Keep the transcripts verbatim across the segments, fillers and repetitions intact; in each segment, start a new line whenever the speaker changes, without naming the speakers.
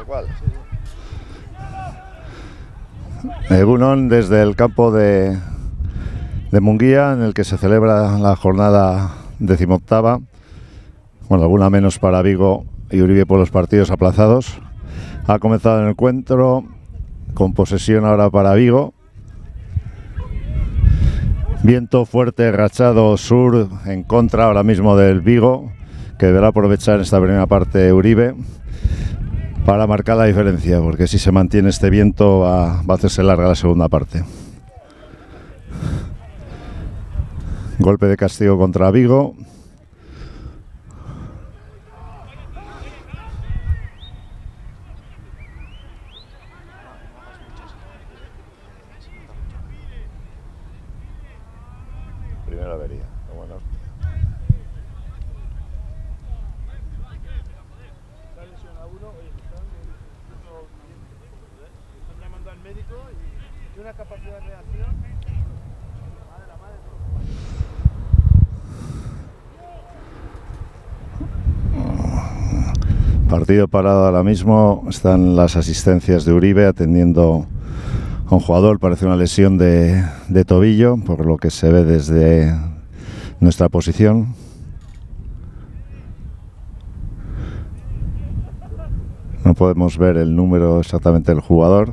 cual. Egunon desde el campo de, de Munguía, en el que se celebra la jornada decimoctava. Bueno, alguna menos para Vigo y Uribe por los partidos aplazados. Ha comenzado el encuentro con posesión ahora para Vigo. Viento fuerte, rachado sur en contra ahora mismo del Vigo, que deberá aprovechar esta primera parte Uribe para marcar la diferencia, porque si se mantiene este viento va, va a hacerse larga la segunda parte. Golpe de castigo contra Vigo. Primera avería. Bueno.
Están llamando al médico y tiene una capacidad de reacción. Madre la madre.
Partido parado ahora mismo. Están las asistencias de Uribe atendiendo a un jugador. Parece una lesión de, de tobillo, por lo que se ve desde nuestra posición. No podemos ver el número exactamente del jugador.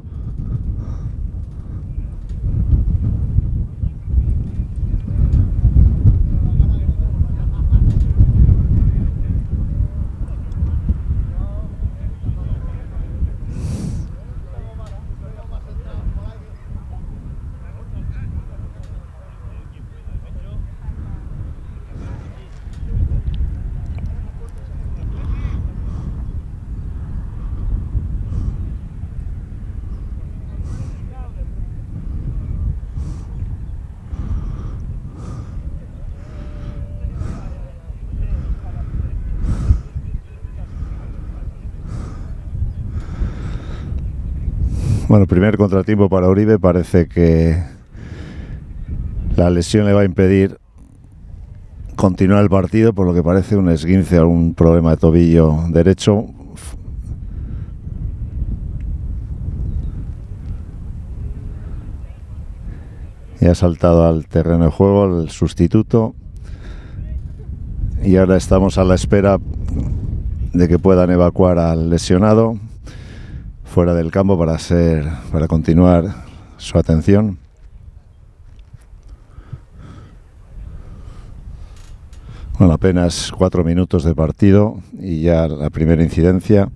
Bueno, primer contratiempo para Uribe. Parece que la lesión le va a impedir continuar el partido, por lo que parece un esguince o un problema de tobillo derecho. Y ha saltado al terreno de juego el sustituto. Y ahora estamos a la espera de que puedan evacuar al lesionado fuera del campo para ser, para continuar su atención. Bueno, apenas cuatro minutos de partido y ya la primera incidencia.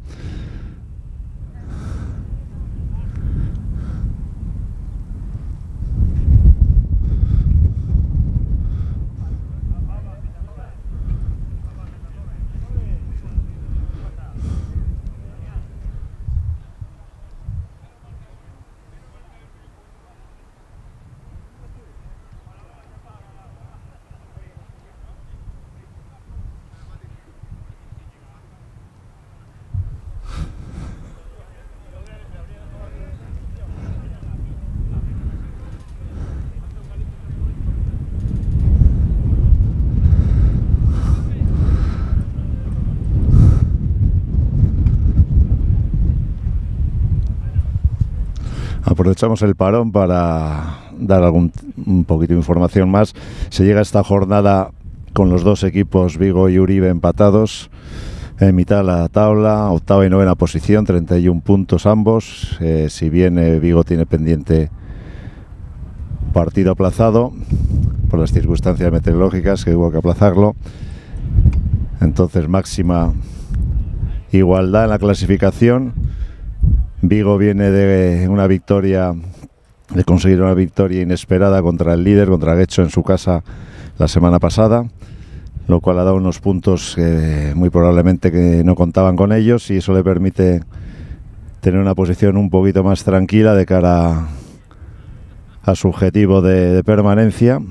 Aprovechamos el parón para dar algún un poquito de información más. Se llega a esta jornada con los dos equipos Vigo y Uribe empatados en mitad de la tabla, octava y novena posición, treinta y uno puntos ambos. Eh, si bien eh, Vigo tiene pendiente partido aplazado por las circunstancias meteorológicas, que hubo que aplazarlo, entonces máxima igualdad en la clasificación. Vigo viene de una victoria, de conseguir una victoria inesperada contra el líder, contra Guecho en su casa la semana pasada, lo cual ha dado unos puntos que muy probablemente que no contaban con ellos, y eso le permite tener una posición un poquito más tranquila de cara a su objetivo de, de permanencia.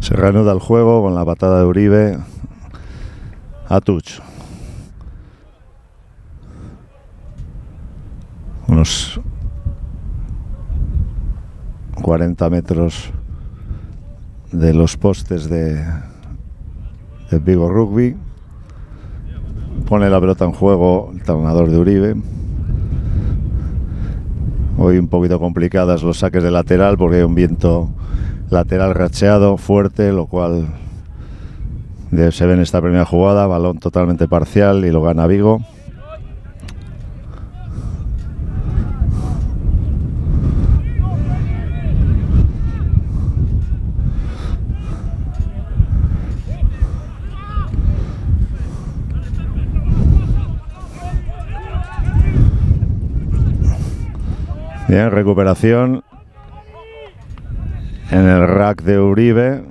Se reanuda el juego con la patada de Uribe a touch. Unos cuarenta metros de los postes de, de Vigo Rugby. Pone la pelota en juego el entrenador de Uribe. Hoy un poquito complicadas los saques de lateral porque hay un viento lateral racheado fuerte, lo cual se ve en esta primera jugada. Balón totalmente parcial y lo gana Vigo. Bien, recuperación en el rack de Uribe.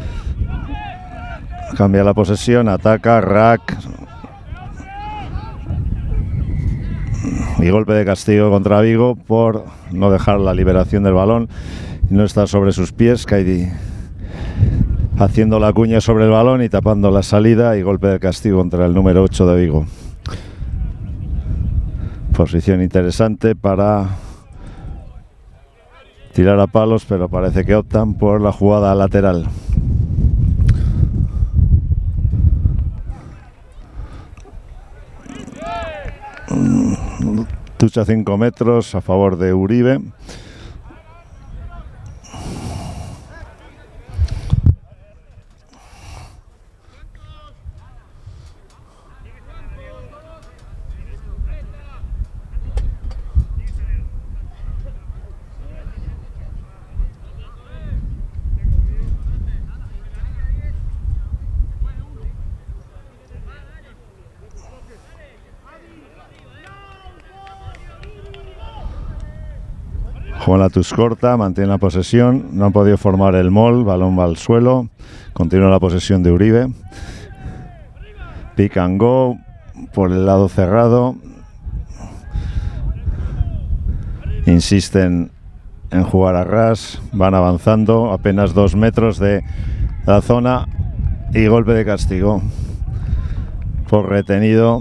Cambia la posesión, ataca, rack. Y golpe de castigo contra Vigo por no dejar la liberación del balón y no estar sobre sus pies. Kaidi haciendo la cuña sobre el balón y tapando la salida, y golpe de castigo contra el número ocho de Vigo. Posición interesante para tirar a palos, pero parece que optan por la jugada lateral. Tucha cinco metros a favor de Uribe. Juan Latus corta, mantiene la posesión, no han podido formar el mol, balón va al suelo, continúa la posesión de Uribe. Pick and go por el lado cerrado. Insisten en jugar a ras, van avanzando apenas dos metros de la zona y golpe de castigo por retenido.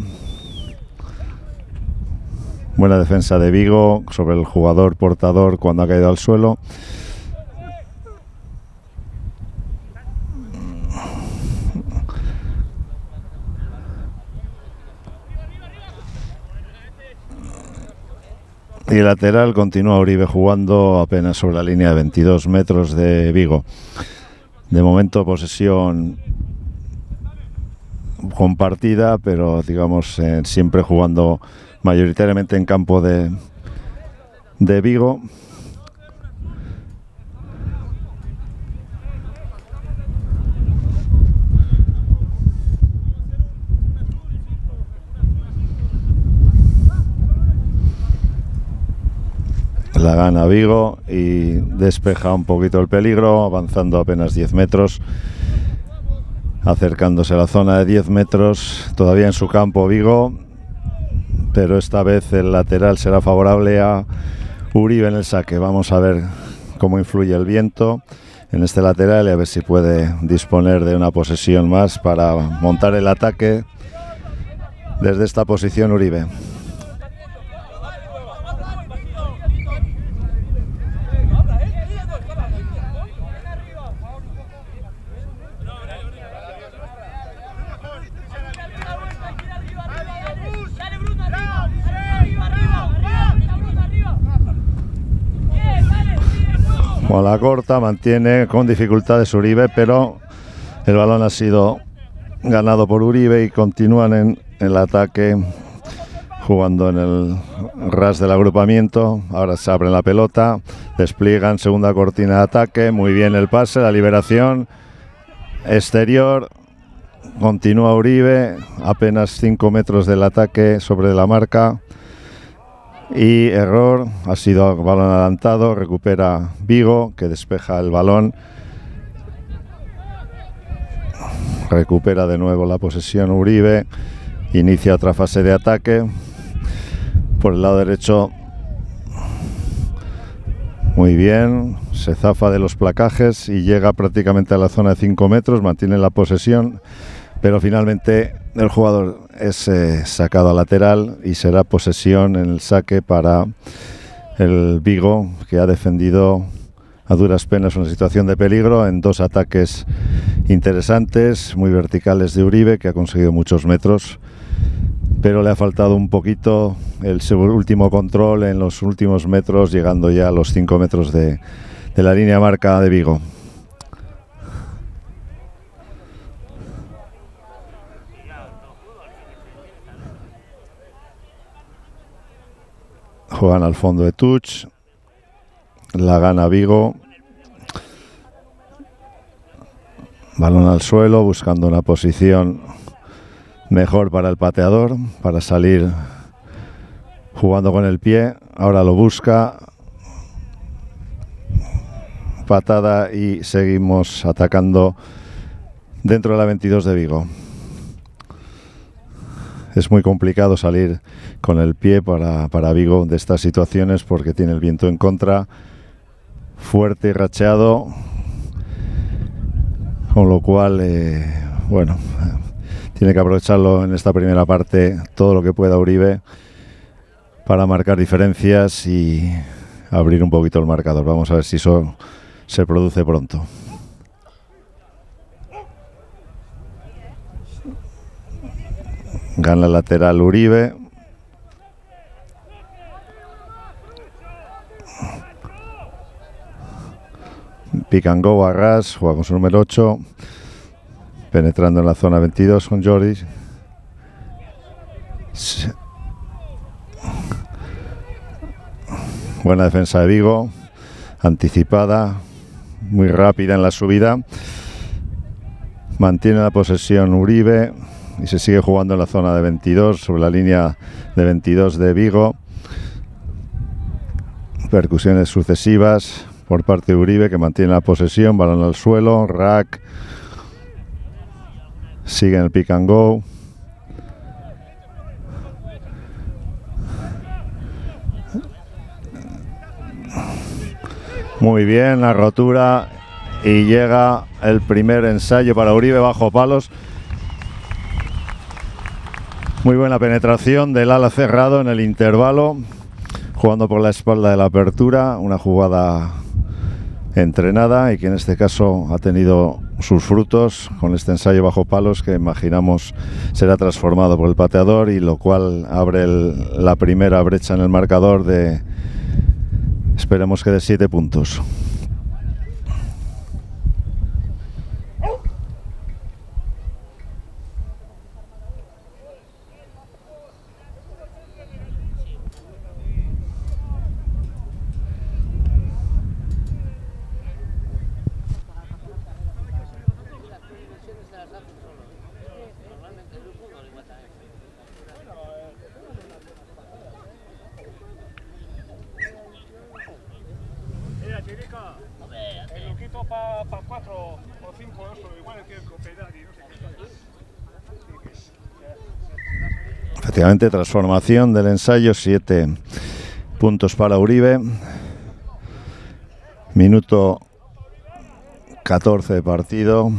Buena defensa de Vigo sobre el jugador portador cuando ha caído al suelo. Y el lateral continúa Uribe jugando apenas sobre la línea de veintidós metros de Vigo. De momento posesión compartida, pero digamos eh, siempre jugando mayoritariamente en campo de, de Vigo. La gana Vigo y despeja un poquito el peligro, avanzando apenas diez metros, acercándose a la zona de diez metros, todavía en su campo Vigo, pero esta vez el lateral será favorable a Uribe en el saque. Vamos a ver cómo influye el viento en este lateral y a ver si puede disponer de una posesión más para montar el ataque desde esta posición Uribe. Con la corta mantiene con dificultades Uribe, pero el balón ha sido ganado por Uribe y continúan en el ataque jugando en el ras del agrupamiento. Ahora se abren la pelota, despliegan segunda cortina de ataque, muy bien el pase, la liberación exterior, continúa Uribe, apenas cinco metros del ataque sobre la marca. Y error, ha sido balón adelantado, recupera Vigo, que despeja el balón. Recupera de nuevo la posesión Uribe, inicia otra fase de ataque. Por el lado derecho, Muy bien, se zafa de los placajes y llega prácticamente a la zona de cinco metros, mantiene la posesión, pero finalmente el jugador es eh, sacado a lateral y será posesión en el saque para el Vigo, que ha defendido a duras penas una situación de peligro en dos ataques interesantes, muy verticales de Uribe, que ha conseguido muchos metros, pero le ha faltado un poquito el último control en los últimos metros, llegando ya a los cinco metros de, de la línea marca de Vigo. Juegan al fondo de touch, la gana Vigo, balón al suelo buscando una posición mejor para el pateador, para salir jugando con el pie. Ahora lo busca, patada y seguimos atacando dentro de la veintidós de Vigo. Es muy complicado salir con el pie para, para Vigo de estas situaciones porque tiene el viento en contra, fuerte y racheado, con lo cual, eh, bueno, tiene que aprovecharlo en esta primera parte todo lo que pueda Uribe para marcar diferencias y abrir un poquito el marcador. Vamos a ver si eso se produce pronto. Gana lateral Uribe. Pick and go a ras, juega con su número ocho, penetrando en la zona veintidós con Jordi. Buena defensa de Vigo, anticipada, muy rápida en la subida. Mantiene la posesión Uribe y se sigue jugando en la zona de veintidós, sobre la línea de veintidós de Vigo. Percusiones sucesivas por parte de Uribe, que mantiene la posesión, balón al suelo, rack, sigue en el pick and go. Muy bien, la rotura y llega el primer ensayo para Uribe bajo palos. Muy buena penetración del ala cerrado en el intervalo, jugando por la espalda de la apertura, una jugada entrenada y que en este caso ha tenido sus frutos con este ensayo bajo palos, que imaginamos será transformado por el pateador, y lo cual abre el, la primera brecha en el marcador de, esperemos que de siete puntos. Efectivamente, transformación del ensayo, siete puntos para Uribe. Minuto catorce de partido.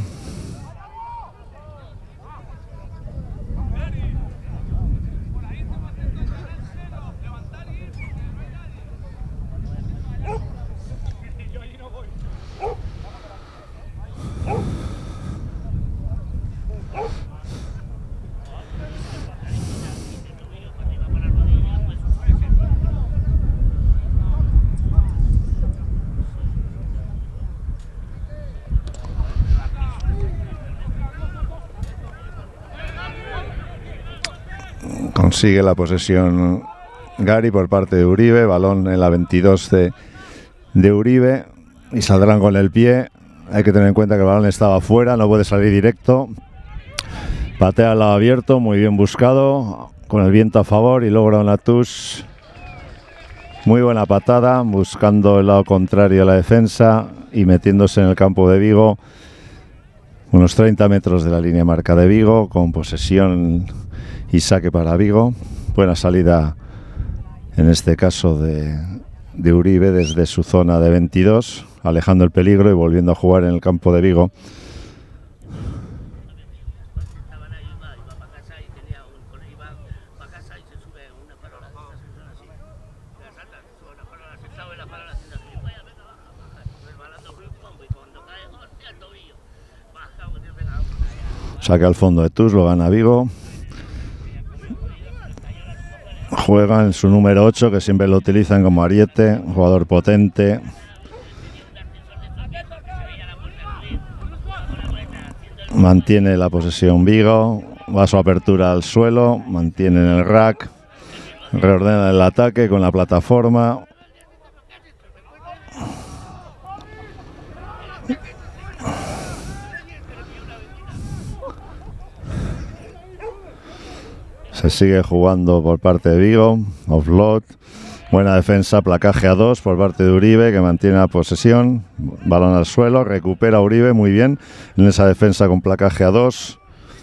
Consigue la posesión Gary por parte de Uribe, balón en la veintidós de, de Uribe y saldrán con el pie. Hay que tener en cuenta que el balón estaba fuera, no puede salir directo. Patea al lado abierto, muy bien buscado, con el viento a favor y logra una touch. Muy buena patada, buscando el lado contrario a la defensa y metiéndose en el campo de Vigo. Unos treinta metros de la línea marca de Vigo, con posesión y saque para Vigo. Buena salida en este caso de de Uribe desde su zona de veintidós, alejando el peligro y volviendo a jugar en el campo de Vigo. Saque al fondo de Tus, lo gana Vigo. Juega en su número ocho, que siempre lo utilizan como ariete, un jugador potente. Mantiene la posesión Vigo, va a su apertura al suelo, mantiene en el rack, reordena el ataque con la plataforma. Se sigue jugando por parte de Vigo, offload, buena defensa, placaje a dos por parte de Uribe, que mantiene la posesión, balón al suelo, recupera Uribe muy bien en esa defensa con placaje a dos.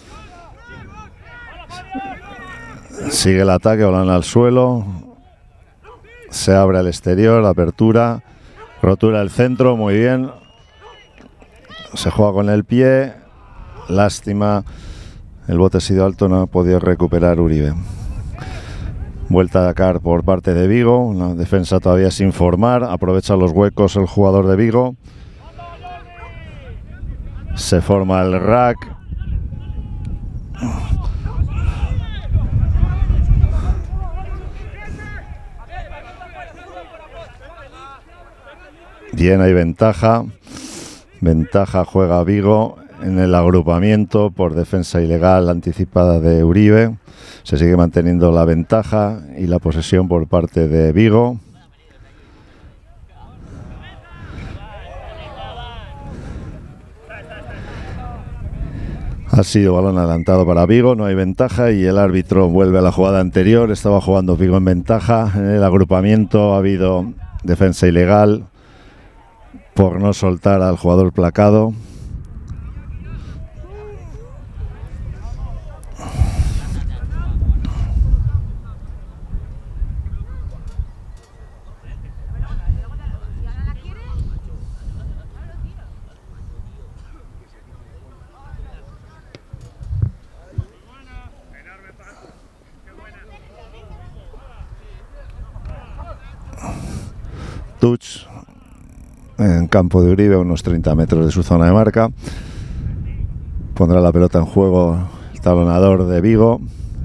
Sigue el ataque, balón al suelo, se abre al exterior, apertura, rotura del centro, muy bien, se juega con el pie, lástima. El bote ha sido alto, no ha podido recuperar Uribe. Vuelta a atacar por parte de Vigo, una defensa todavía sin formar, aprovecha los huecos el jugador de Vigo. Se forma el rack. Bien, hay ventaja. Ventaja juega Vigo en el agrupamiento por defensa ilegal anticipada de Uribe. Se sigue manteniendo la ventaja y la posesión por parte de Vigo. Ha sido balón adelantado para Vigo, no hay ventaja y el árbitro vuelve a la jugada anterior. Estaba jugando Vigo en ventaja. En el agrupamiento ha habido defensa ilegal por no soltar al jugador placado. Touch en campo de Uribe, a unos treinta metros de su zona de marca. Pondrá la pelota en juego el talonador de Vigo.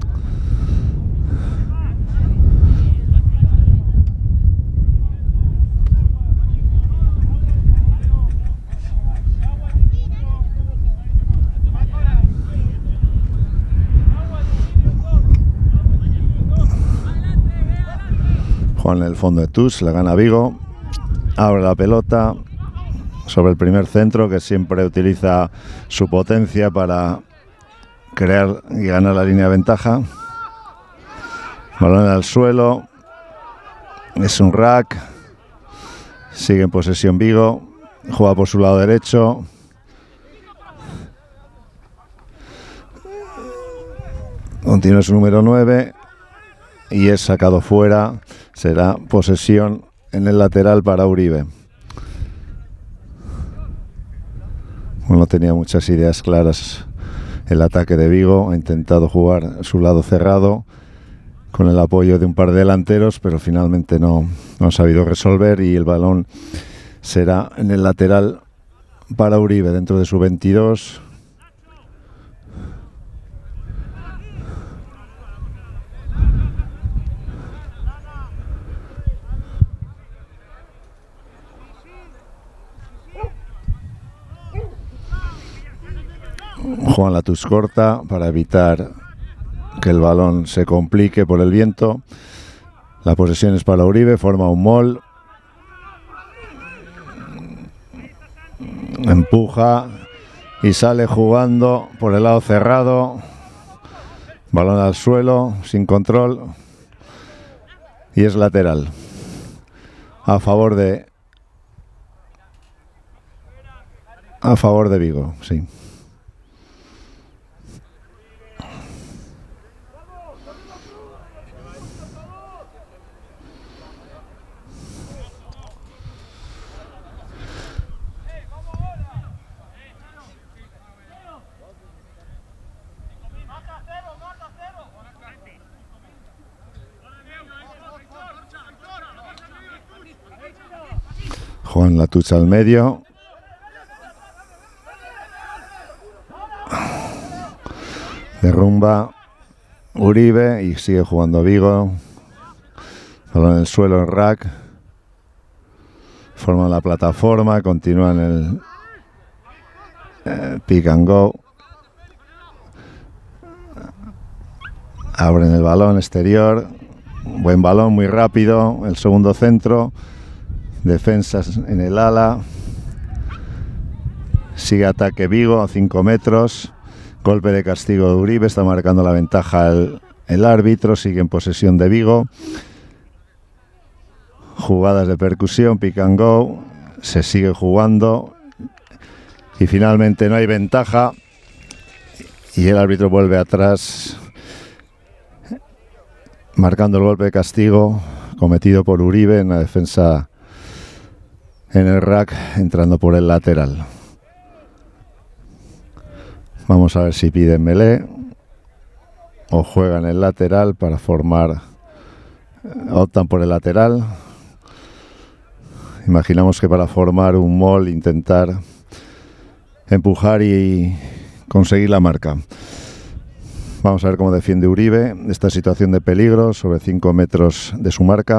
Juan en el fondo de Tus, le gana Vigo. Abre la pelota sobre el primer centro, que siempre utiliza su potencia para crear y ganar la línea de ventaja. Balón al suelo. Es un rack. Sigue en posesión Vigo. Juega por su lado derecho. Continúa su número nueve. Y es sacado fuera. Será posesión en el lateral para Uribe. Bueno, no tenía muchas ideas claras el ataque de Vigo. Ha intentado jugar su lado cerrado con el apoyo de un par de delanteros, pero finalmente no, no ha sabido resolver y el balón será en el lateral para Uribe dentro de su veintidós. Juan la Tus corta para evitar que el balón se complique por el viento. La posesión es para Uribe, forma un mol. Empuja y sale jugando por el lado cerrado. Balón al suelo, sin control. Y es lateral. A favor de... A favor de Vigo, sí. Juan Latucha al medio. Derrumba Uribe y sigue jugando Vigo. Balón en el suelo en rack. Forman la plataforma, continúan el eh, pick and go. Abren el balón exterior. Buen balón, muy rápido. El segundo centro. Defensas en el ala. Sigue ataque Vigo a cinco metros. Golpe de castigo de Uribe. Está marcando la ventaja el, el árbitro. Sigue en posesión de Vigo. Jugadas de percusión, pick and go. Se sigue jugando. Y finalmente no hay ventaja. Y el árbitro vuelve atrás, marcando el golpe de castigo cometido por Uribe en la defensa en el rack, entrando por el lateral. Vamos a ver si piden melee o juegan el lateral para formar. Optan por el lateral. Imaginamos que para formar un mall, intentar empujar y conseguir la marca. Vamos a ver cómo defiende Uribe esta situación de peligro sobre cinco metros de su marca.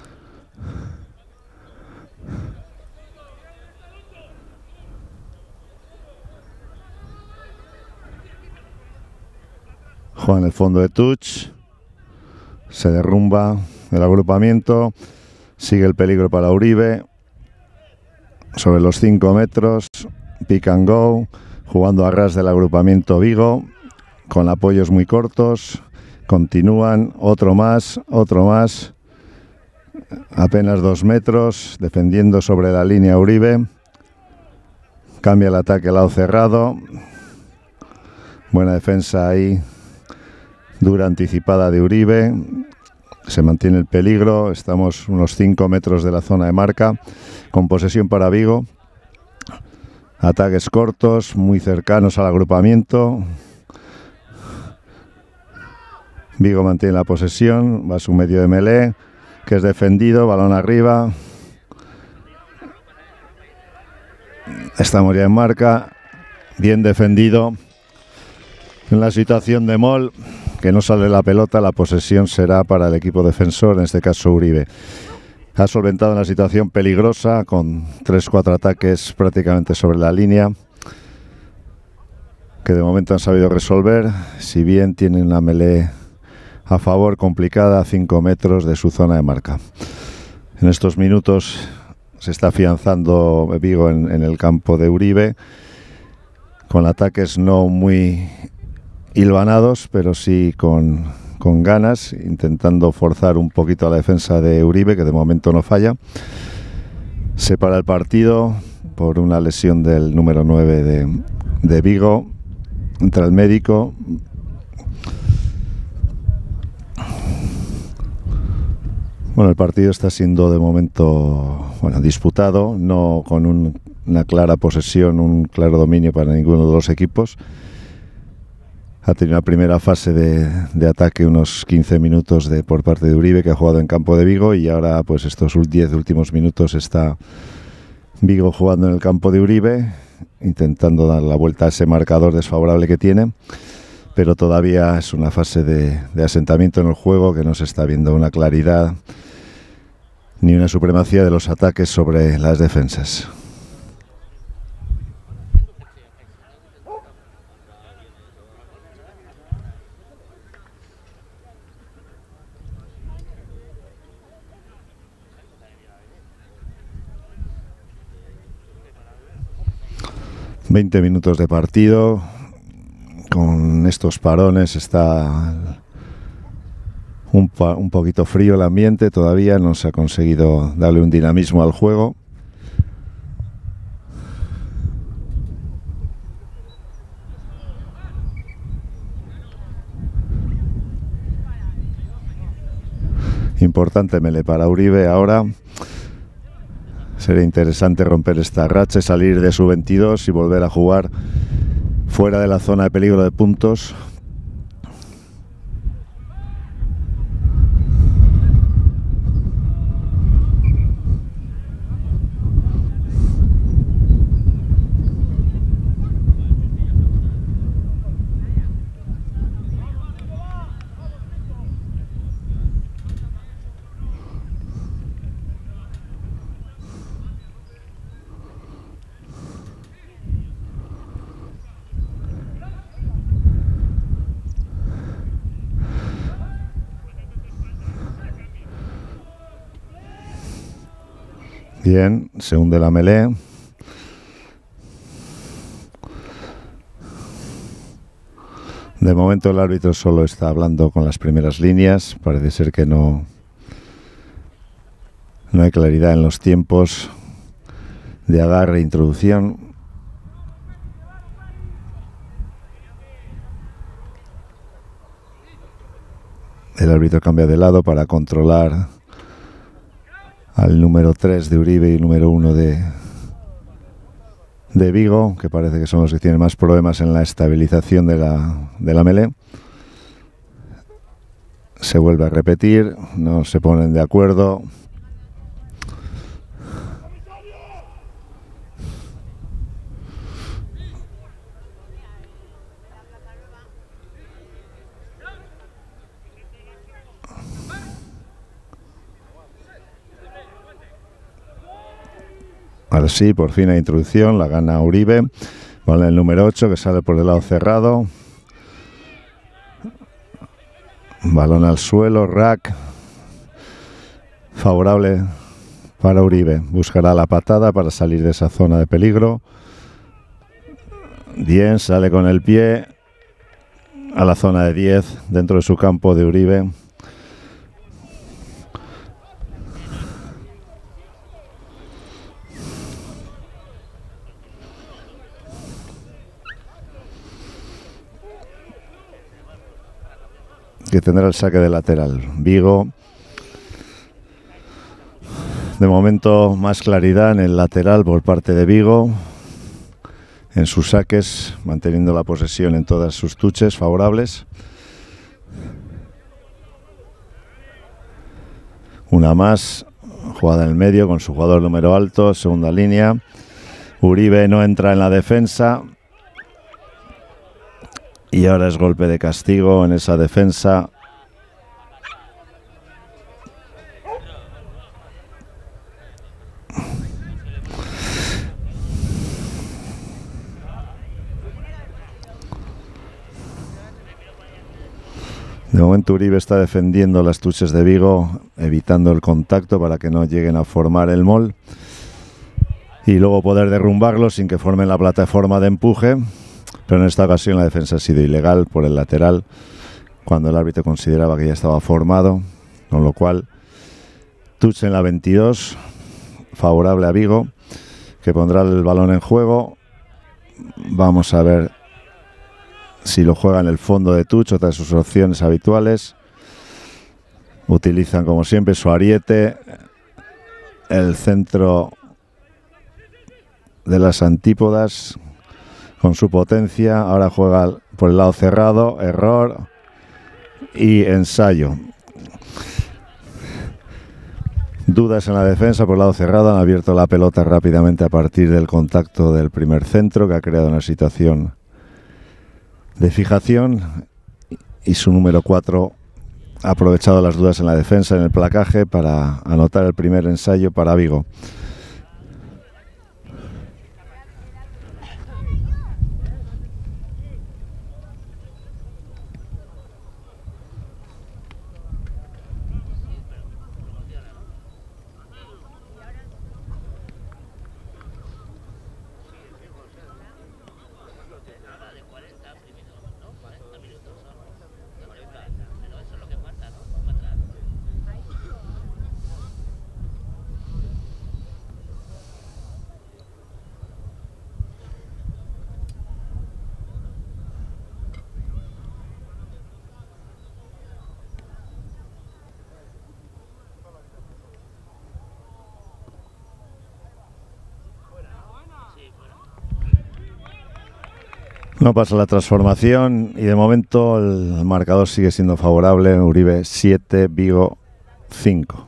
Juega en el fondo de touch. Se derrumba el agrupamiento. Sigue el peligro para Uribe. Sobre los cinco metros. Pick and go. Jugando a ras del agrupamiento Vigo. Con apoyos muy cortos. Continúan. Otro más. Otro más. Apenas dos metros. Defendiendo sobre la línea Uribe. Cambia el ataque al lado cerrado. Buena defensa ahí. Dura anticipada de Uribe. Se mantiene el peligro. Estamos unos cinco metros de la zona de marca. Con posesión para Vigo. Ataques cortos, muy cercanos al agrupamiento. Vigo mantiene la posesión. Va a su medio de melee, que es defendido. Balón arriba. Estamos ya en marca. Bien defendido. En la situación de mall, que no sale la pelota, la posesión será para el equipo defensor, en este caso Uribe. Ha solventado una situación peligrosa con tres cuatro ataques prácticamente sobre la línea, que de momento han sabido resolver, si bien tienen una melee a favor complicada a cinco metros de su zona de marca. En estos minutos se está afianzando Vigo en, en el campo de Uribe, con ataques no muy hilvanados, pero sí con, con ganas, intentando forzar un poquito a la defensa de Uribe, que de momento no falla. Se para el partido por una lesión del número nueve de, de Vigo. Entra el médico. Bueno, el partido está siendo de momento bueno, disputado, no con un, una clara posesión, un claro dominio para ninguno de los equipos. Ha tenido una primera fase de, de ataque, unos quince minutos de, por parte de Uribe, que ha jugado en campo de Vigo, y ahora pues estos diez últimos minutos está Vigo jugando en el campo de Uribe, intentando dar la vuelta a ese marcador desfavorable que tiene, pero todavía es una fase de, de asentamiento en el juego, que no se está viendo una claridad ni una supremacía de los ataques sobre las defensas. veinte minutos de partido. Con estos parones está un, pa un poquito frío el ambiente. Todavía no se ha conseguido darle un dinamismo al juego. Importante melee para Uribe ahora. Sería interesante romper esta racha, salir de su veintidós y volver a jugar fuera de la zona de peligro de puntos. Bien, se hunde la melee. De momento el árbitro solo está hablando con las primeras líneas. Parece ser que no, no hay claridad en los tiempos de agarre e introducción. El árbitro cambia de lado para controlar al número tres de Uribe y el número uno de, de Vigo, que parece que son los que tienen más problemas en la estabilización de la, de la melee. Se vuelve a repetir, no se ponen de acuerdo. Ahora sí, por fin hay introducción, la gana Uribe. Vale, el número ocho que sale por el lado cerrado. Balón al suelo, rack. Favorable para Uribe. Buscará la patada para salir de esa zona de peligro. Bien, sale con el pie a la zona de diez dentro de su campo de Uribe. Que tendrá el saque de lateral. Vigo. De momento más claridad en el lateral por parte de Vigo. En sus saques, manteniendo la posesión en todas sus tuches favorables. Una más. Jugada en el medio con su jugador número alto. Segunda línea. Uribe no entra en la defensa. Y ahora es golpe de castigo en esa defensa. De momento Uribe está defendiendo las tuches de Vigo, evitando el contacto para que no lleguen a formar el mol. Y luego poder derrumbarlo sin que formen la plataforma de empuje. Pero en esta ocasión la defensa ha sido ilegal por el lateral, cuando el árbitro consideraba que ya estaba formado, con lo cual touch en la veintidós, favorable a Vigo, que pondrá el balón en juego. Vamos a ver si lo juega en el fondo de touch, otra de sus opciones habituales. Utilizan como siempre su ariete, el centro de las antípodas, con su potencia. Ahora juega por el lado cerrado, error y ensayo. Dudas en la defensa por el lado cerrado, han abierto la pelota rápidamente a partir del contacto del primer centro, que ha creado una situación de fijación, y su número cuatro ha aprovechado las dudas en la defensa, en el placaje, para anotar el primer ensayo para Vigo. No pasa la transformación y de momento el marcador sigue siendo favorable. Uribe siete, Vigo cinco.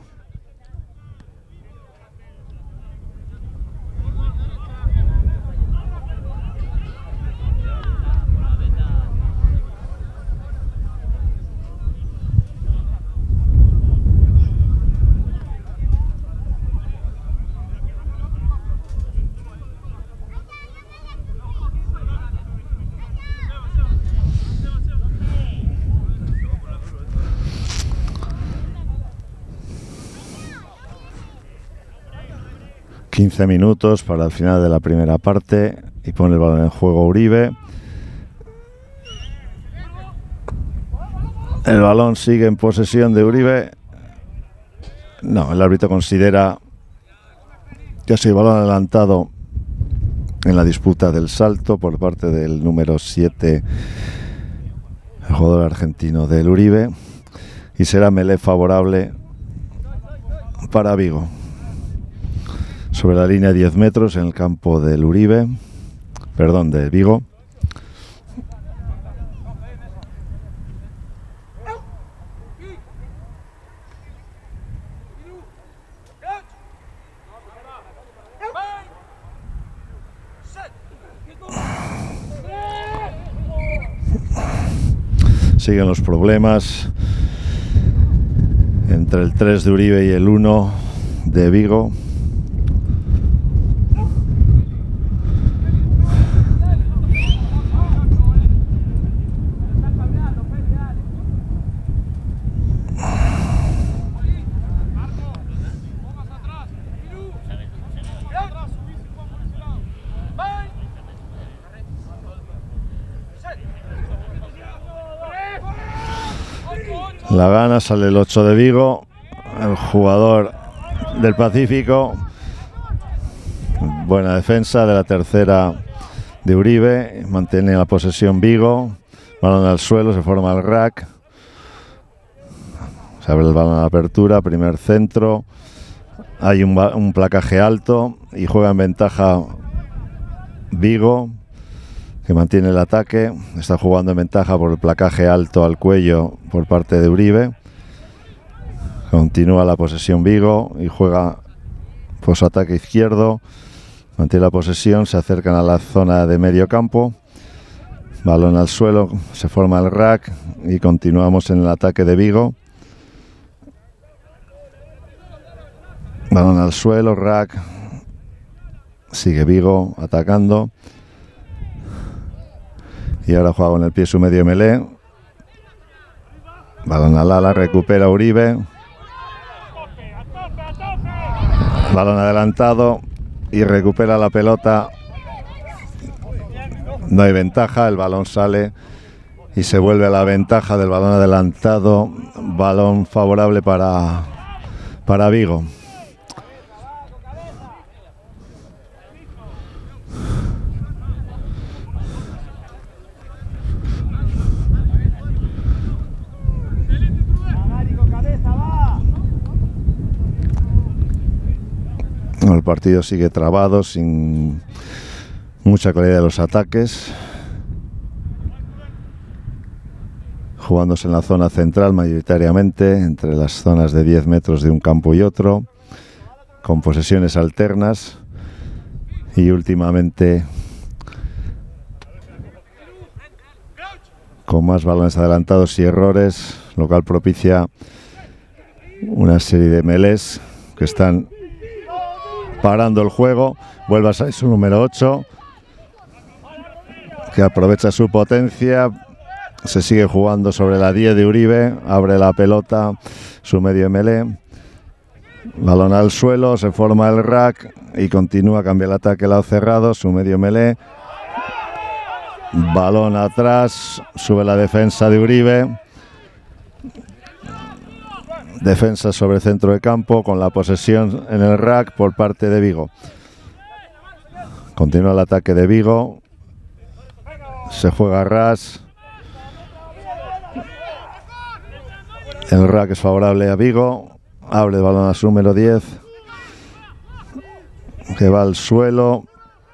quince minutos para el final de la primera parte y pone el balón en juego Uribe. El balón sigue en posesión de Uribe. No, el árbitro considera que ha sido balón adelantado en la disputa del salto por parte del número siete, el jugador argentino del Uribe, y será melee favorable para Vigo. Sobre la línea diez metros en el campo del Uribe, perdón, de Vigo. Siguen los problemas entre el tres de Uribe y el uno de Vigo. La gana, sale el ocho de Vigo, el jugador del Pacífico. Buena defensa de la tercera de Uribe, mantiene la posesión Vigo, balón al suelo, se forma el rack, se abre el balón a la apertura, primer centro, hay un, un placaje alto y juega en ventaja Vigo, que mantiene el ataque. Está jugando en ventaja por el placaje alto al cuello por parte de Uribe. Continúa la posesión Vigo y juega por su ataque izquierdo. Mantiene la posesión, se acercan a la zona de medio campo. Balón al suelo, se forma el rack y continuamos en el ataque de Vigo. Balón al suelo, rack. Sigue Vigo atacando. Y ahora juega con el pie su medio melé. Balón al ala, recupera Uribe. Balón adelantado y recupera la pelota. No hay ventaja, el balón sale y se vuelve a la ventaja del balón adelantado. Balón favorable para, para Vigo. El partido sigue trabado, sin mucha calidad de los ataques, jugándose en la zona central mayoritariamente, entre las zonas de diez metros de un campo y otro, con posesiones alternas y últimamente con más balones adelantados y errores, lo cual propicia una serie de melés que están parando el juego. Vuelve a salir su número ocho, que aprovecha su potencia. Se sigue jugando sobre la diez de Uribe, abre la pelota, su medio melé, balón al suelo, se forma el rack y continúa, cambia el ataque, lado cerrado, su medio melé, balón atrás, sube la defensa de Uribe. Defensa sobre el centro de campo con la posesión en el rack por parte de Vigo. Continúa el ataque de Vigo. Se juega ras. El rack es favorable a Vigo. Abre el balón a su número diez, que va al suelo.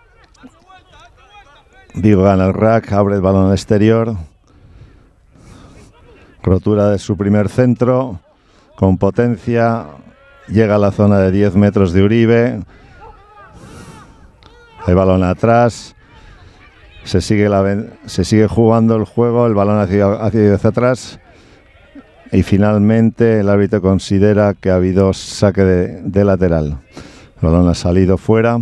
Vigo gana el rack, abre el balón al exterior. Rotura de su primer centro. Con potencia, llega a la zona de diez metros de Uribe. El balón atrás. Se sigue, la, se sigue jugando el juego, el balón hacia, hacia, hacia atrás. Y finalmente el árbitro considera que ha habido saque de, de lateral. El balón ha salido fuera.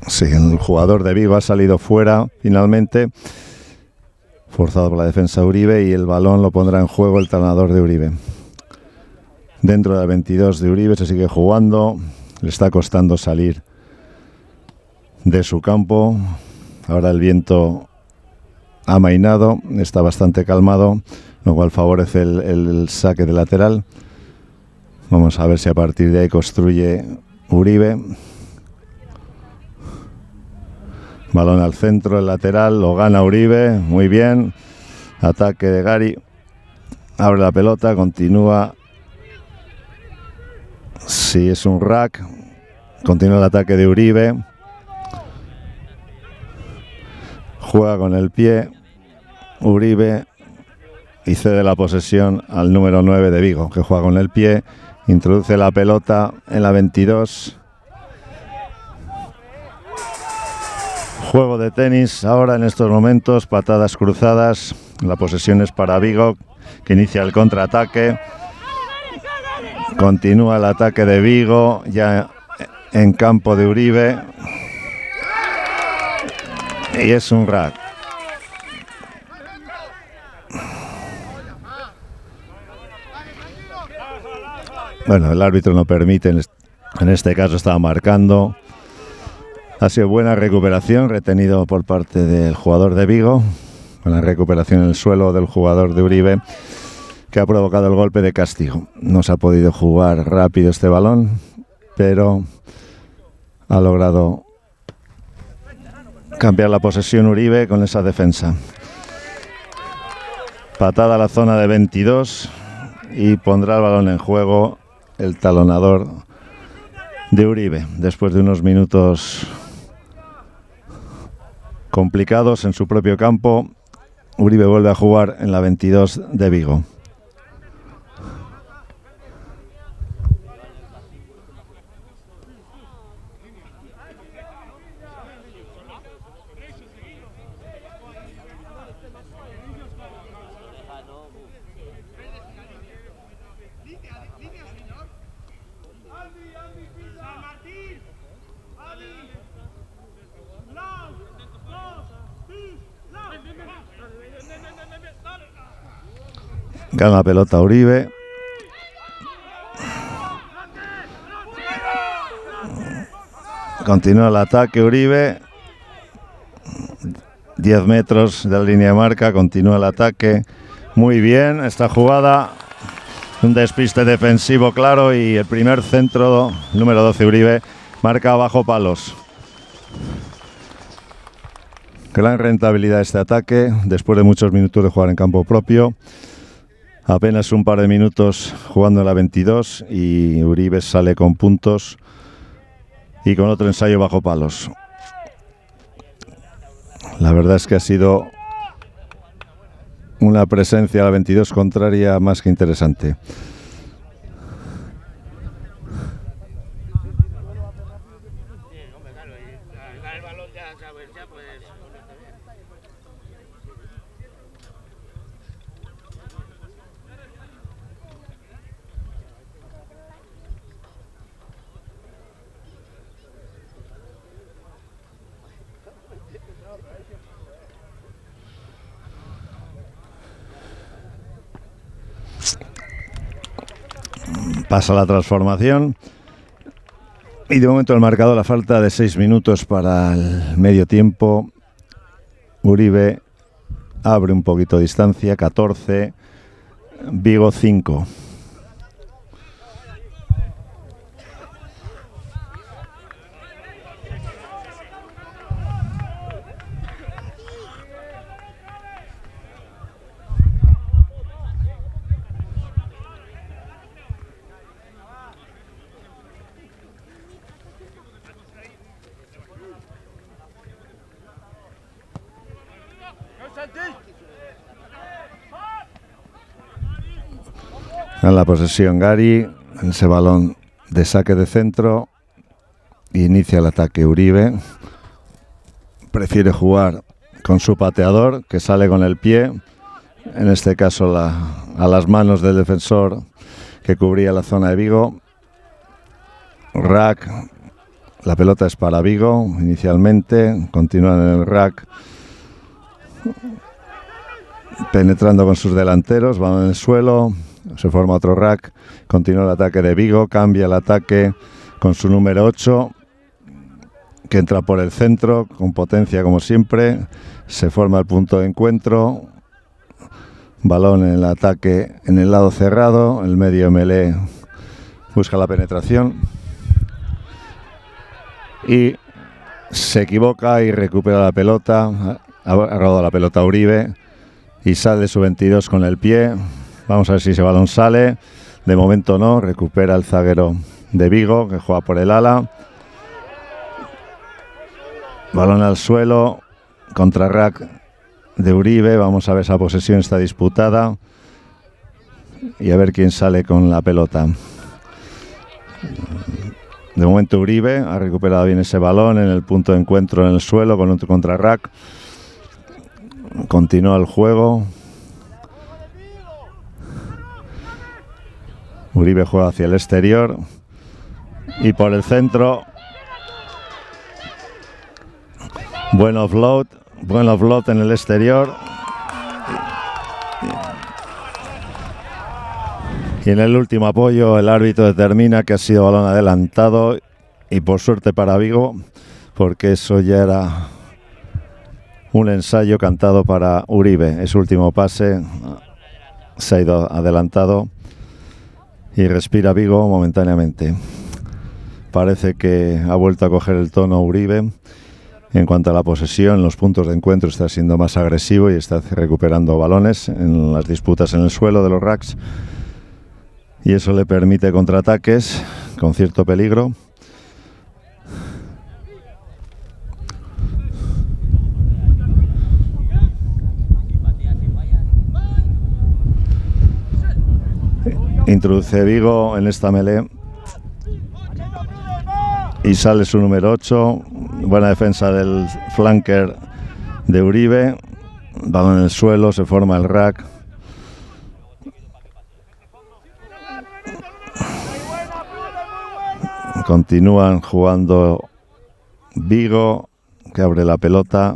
Sí, el jugador de Vigo ha salido fuera finalmente, forzado por la defensa de Uribe, y el balón lo pondrá en juego el talonador de Uribe. Dentro del veintidós de Uribe se sigue jugando, le está costando salir de su campo. Ahora el viento ha amainado, está bastante calmado, lo cual favorece el, el saque de lateral. Vamos a ver si a partir de ahí construye Uribe. Balón al centro, el lateral, lo gana Uribe, muy bien. Ataque de Gari, abre la pelota, continúa. Sí, es un rack. Continúa el ataque de Uribe. Juega con el pie Uribe y cede la posesión al número nueve de Vigo, que juega con el pie, introduce la pelota en la veintidós. Juego de tenis ahora en estos momentos, patadas cruzadas. La posesión es para Vigo, que inicia el contraataque. Continúa el ataque de Vigo, ya en campo de Uribe. Y es un rack. Bueno, el árbitro no permite, en este caso estaba marcando. Ha sido buena recuperación, retenido por parte del jugador de Vigo. Buena recuperación en el suelo del jugador de Uribe, que ha provocado el golpe de castigo. No se ha podido jugar rápido este balón, pero ha logrado cambiar la posesión Uribe con esa defensa. Patada a la zona de veintidós y pondrá el balón en juego el talonador de Uribe. Después de unos minutos complicados en su propio campo, Uribe vuelve a jugar en la veintidós de Vigo. Gana la pelota Uribe. Continúa el ataque Uribe. diez metros de la línea de marca. Continúa el ataque. Muy bien esta jugada. Un despiste defensivo claro y el primer centro, número doce Uribe, marca bajo palos. Gran rentabilidad este ataque después de muchos minutos de jugar en campo propio. Apenas un par de minutos jugando en la veintidós y Uribe sale con puntos y con otro ensayo bajo palos. La verdad es que ha sido una presencia a la veintidós contraria más que interesante. Pasa la transformación y de momento el marcador, la falta de seis minutos para el medio tiempo. Uribe abre un poquito de distancia, catorce, Vigo cinco. En la posesión Gari, en ese balón de saque de centro, inicia el ataque Uribe. Prefiere jugar con su pateador, que sale con el pie, en este caso la, a las manos del defensor que cubría la zona de Vigo. Rack La pelota es para Vigo inicialmente, continúan en el rack, penetrando con sus delanteros, van en el suelo, se forma otro rack, continúa el ataque de Vigo, cambia el ataque con su número ocho, que entra por el centro, con potencia como siempre, se forma el punto de encuentro, balón en el ataque en el lado cerrado, el medio melee busca la penetración y se equivoca y recupera la pelota, ha agarrado la pelota Uribe y sale su veintidós con el pie. Vamos a ver si ese balón sale, de momento no, recupera el zaguero de Vigo que juega por el ala. Balón al suelo, contra rack de Uribe, vamos a ver, esa posesión está disputada y a ver quién sale con la pelota. De momento Uribe ha recuperado bien ese balón en el punto de encuentro en el suelo con otro contra rack. Continúa el juego. Uribe juega hacia el exterior y por el centro. Buen offload, buen offload en el exterior. Y en el último apoyo el árbitro determina que ha sido balón adelantado y por suerte para Vigo, porque eso ya era un ensayo cantado para Uribe. Ese último pase se ha ido adelantado y respira Vigo momentáneamente. Parece que ha vuelto a coger el tono Uribe. En cuanto a la posesión, los puntos de encuentro está siendo más agresivo y está recuperando balones en las disputas en el suelo de los racks. Y eso le permite contraataques con cierto peligro. Introduce Vigo en esta melee y sale su número ocho. Buena defensa del flanker de Uribe. Balón en el suelo, se forma el rack. Continúan jugando Vigo, que abre la pelota.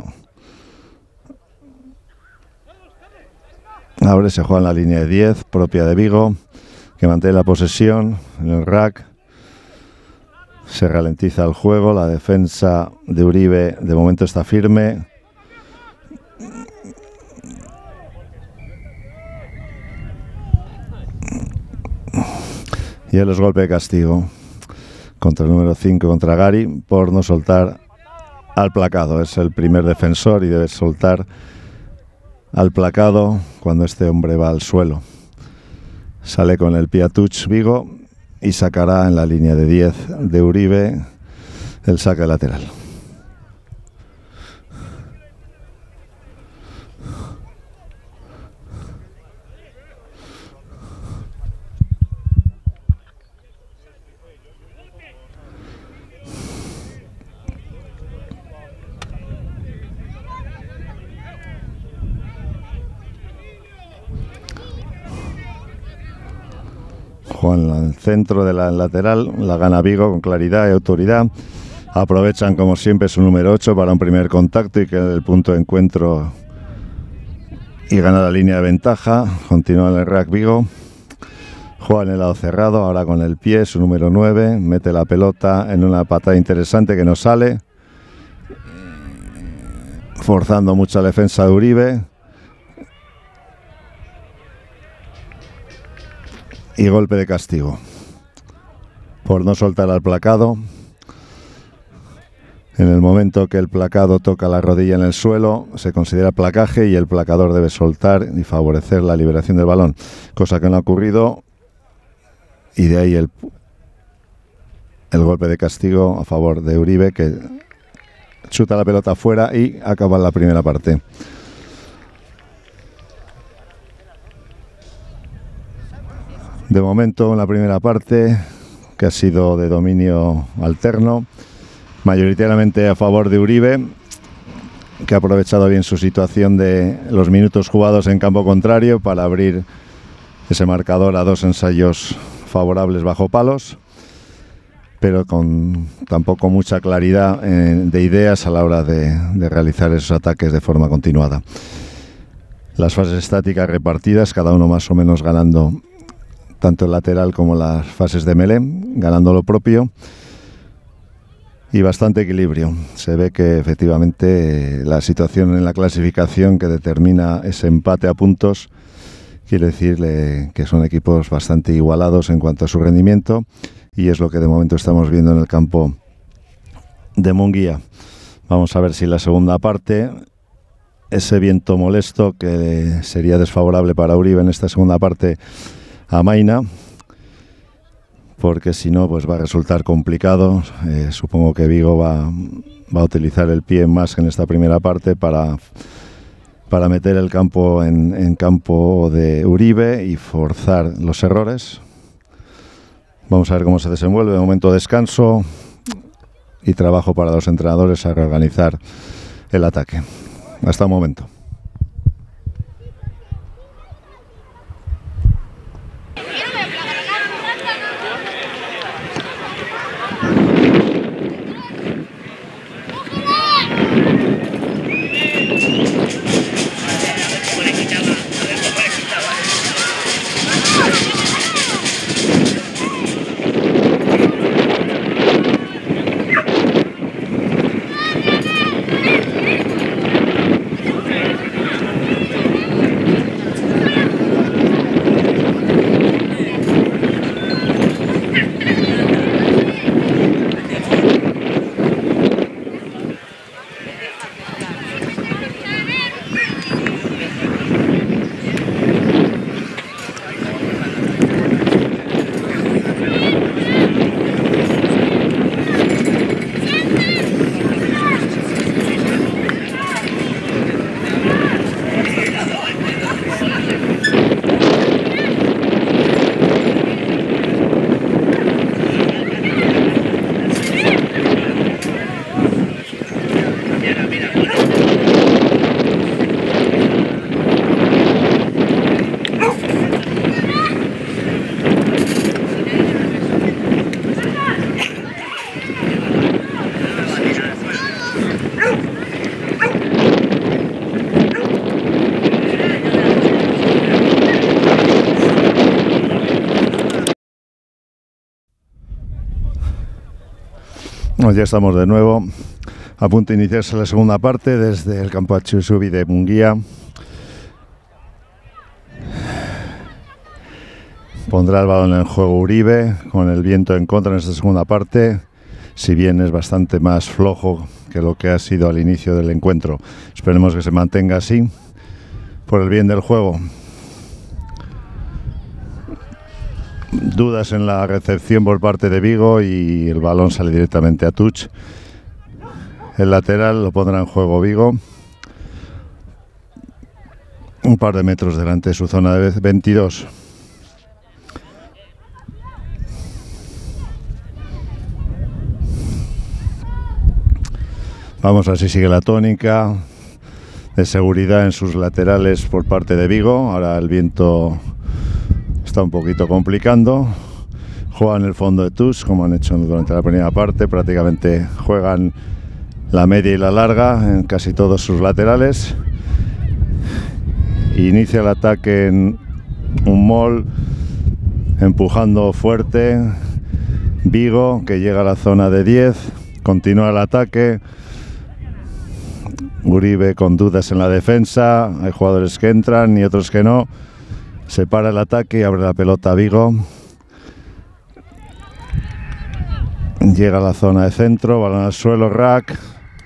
Abre, se juega en la línea de diez, propia de Vigo, que mantiene la posesión en el rack. Se ralentiza el juego, la defensa de Uribe de momento está firme. Y el los golpe de castigo contra el número cinco, contra Gary, por no soltar al placado. Es el primer defensor y debe soltar al placado cuando este hombre va al suelo. Sale con el pie a touch Vigo y sacará en la línea de diez de Uribe el saque lateral. Juan en el centro de la lateral, la gana Vigo con claridad y autoridad. Aprovechan como siempre su número ocho para un primer contacto y que el punto de encuentro y gana la línea de ventaja. Continúa en el rack Vigo. Juega en el lado cerrado, ahora con el pie, su número nueve. Mete la pelota en una patada interesante que no sale. Forzando mucho la defensa de Uribe. Y golpe de castigo por no soltar al placado. En el momento que el placado toca la rodilla en el suelo, se considera placaje y el placador debe soltar y favorecer la liberación del balón, cosa que no ha ocurrido, y de ahí el, el golpe de castigo a favor de Uribe, que chuta la pelota afuera y acaba la primera parte. De momento, en la primera parte, que ha sido de dominio alterno, mayoritariamente a favor de Uribe, que ha aprovechado bien su situación de los minutos jugados en campo contrario para abrir ese marcador a dos ensayos favorables bajo palos. pero con tampoco mucha claridad eh, de ideas a la hora de, de realizar esos ataques de forma continuada. Las fases estáticas repartidas, cada uno más o menos ganando tanto el lateral como las fases de melee, ganando lo propio, y bastante equilibrio. Se ve que efectivamente la situación en la clasificación que determina ese empate a puntos quiere decir eh, que son equipos bastante igualados en cuanto a su rendimiento, y es lo que de momento estamos viendo en el campo de Munguía. Vamos a ver si la segunda parte, ese viento molesto que sería desfavorable para Uribe en esta segunda parte amaina, porque si no pues va a resultar complicado. Eh, supongo que Vigo va, va a utilizar el pie más en esta primera parte para, para meter el campo en, en campo de Uribe y forzar los errores. Vamos a ver cómo se desenvuelve. De momento descanso y trabajo para los entrenadores a reorganizar el ataque. Hasta el momento. Ya estamos de nuevo a punto de iniciarse la segunda parte desde el campo Atxuzubi de Munguía. Pondrá el balón en juego Uribe con el viento en contra en esta segunda parte, si bien es bastante más flojo que lo que ha sido al inicio del encuentro. Esperemos que se mantenga así por el bien del juego. Dudas en la recepción por parte de Vigo y el balón sale directamente a touch. El lateral lo pondrá en juego Vigo, un par de metros delante de su zona de veintidós. Vamos a ver si sigue la tónica de seguridad en sus laterales por parte de Vigo. Ahora el viento está un poquito complicando. Juegan el fondo de touch como han hecho durante la primera parte. Prácticamente juegan la media y la larga en casi todos sus laterales. Inicia el ataque en un mall, empujando fuerte Vigo, que llega a la zona de diez. Continúa el ataque. Uribe con dudas en la defensa. Hay jugadores que entran y otros que no. Se para el ataque y abre la pelota a Vigo. Llega a la zona de centro, balón al suelo, rack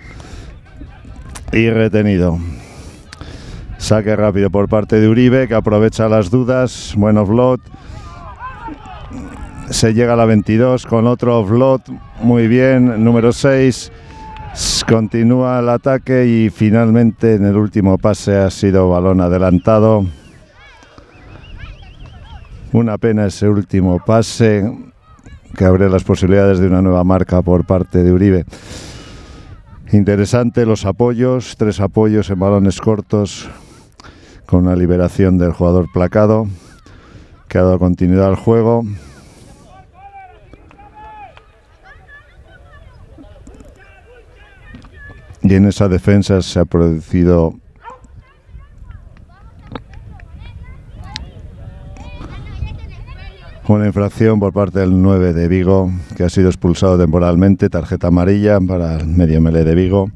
y retenido. Saque rápido por parte de Uribe, que aprovecha las dudas. Buen offload. Se llega a la veintidós con otro offload. Muy bien, número seis. Continúa el ataque y finalmente en el último pase ha sido balón adelantado. Una pena ese último pase que abre las posibilidades de una nueva marca por parte de Uribe. Interesante los apoyos, tres apoyos en balones cortos con una liberación del jugador placado que ha dado continuidad al juego. Y en esa defensa se ha producido una infracción por parte del nueve de Vigo, que ha sido expulsado temporalmente, tarjeta amarilla para el medio melee de Vigo,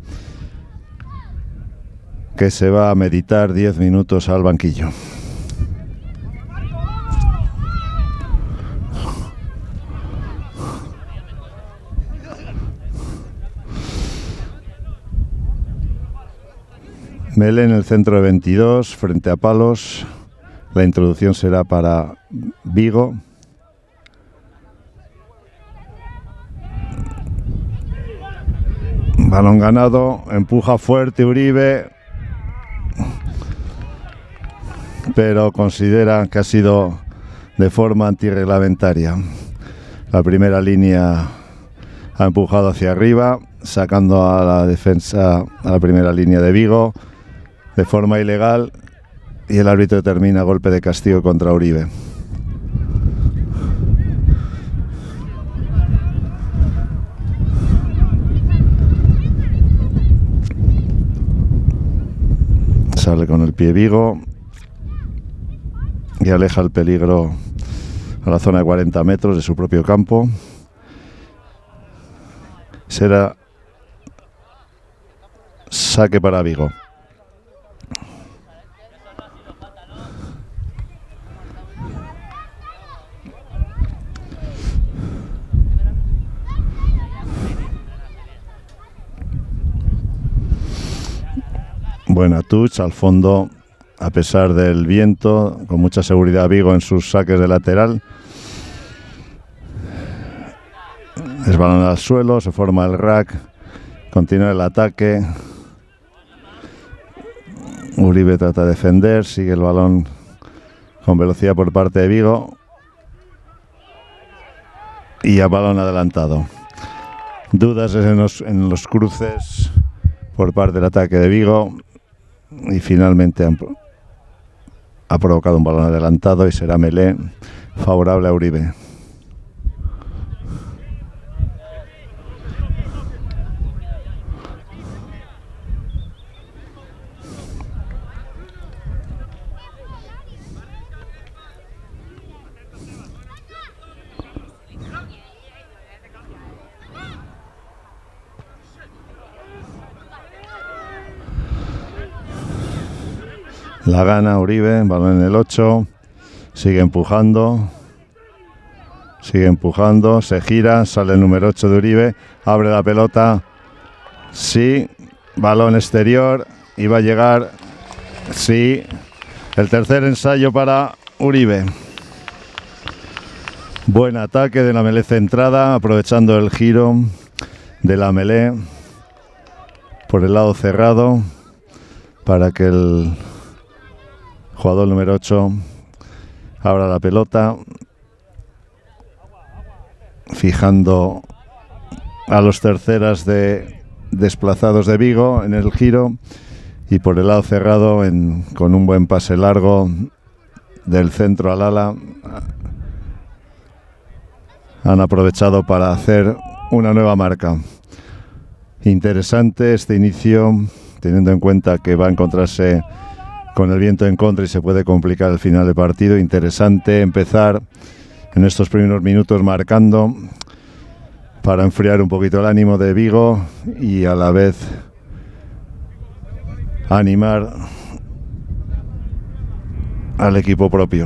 que se va a meditar diez minutos al banquillo. Melee en el centro de veintidós, frente a palos. La introducción será para Vigo. Balón ganado, empuja fuerte Uribe, pero considera que ha sido de forma antirreglamentaria. La primera línea ha empujado hacia arriba, sacando a la defensa, a la primera línea de Vigo, de forma ilegal, y el árbitro determina golpe de castigo contra Uribe. Sale con el pie Vigo y aleja el peligro a la zona de cuarenta metros de su propio campo. Será saque para Vigo. Buena touch al fondo, a pesar del viento, con mucha seguridad Vigo en sus saques de lateral. Es balón al suelo, se forma el rack, continúa el ataque. Uribe trata de defender, sigue el balón con velocidad por parte de Vigo. Y a balón adelantado. Dudas en los, en los cruces por parte del ataque de Vigo. Y finalmente han, ha provocado un balón adelantado y será melee favorable a Uribe. La gana Uribe, balón en el ocho, sigue empujando, sigue empujando, se gira, sale el número ocho de Uribe, abre la pelota, sí, balón exterior, y va a llegar, sí, el tercer ensayo para Uribe. Buen ataque de la melee centrada, aprovechando el giro de la melee por el lado cerrado para que el jugador número ocho abra la pelota, fijando a los terceras de desplazados de Vigo en el giro, y por el lado cerrado en, con un buen pase largo del centro al ala han aprovechado para hacer una nueva marca. Interesante este inicio, teniendo en cuenta que va a encontrarse con el viento en contra y se puede complicar el final del partido. Interesante empezar en estos primeros minutos marcando para enfriar un poquito el ánimo de Vigo y a la vez animar al equipo propio.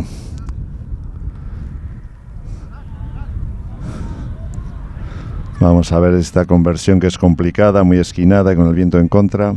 Vamos a ver esta conversión, que es complicada, muy esquinada y con el viento en contra.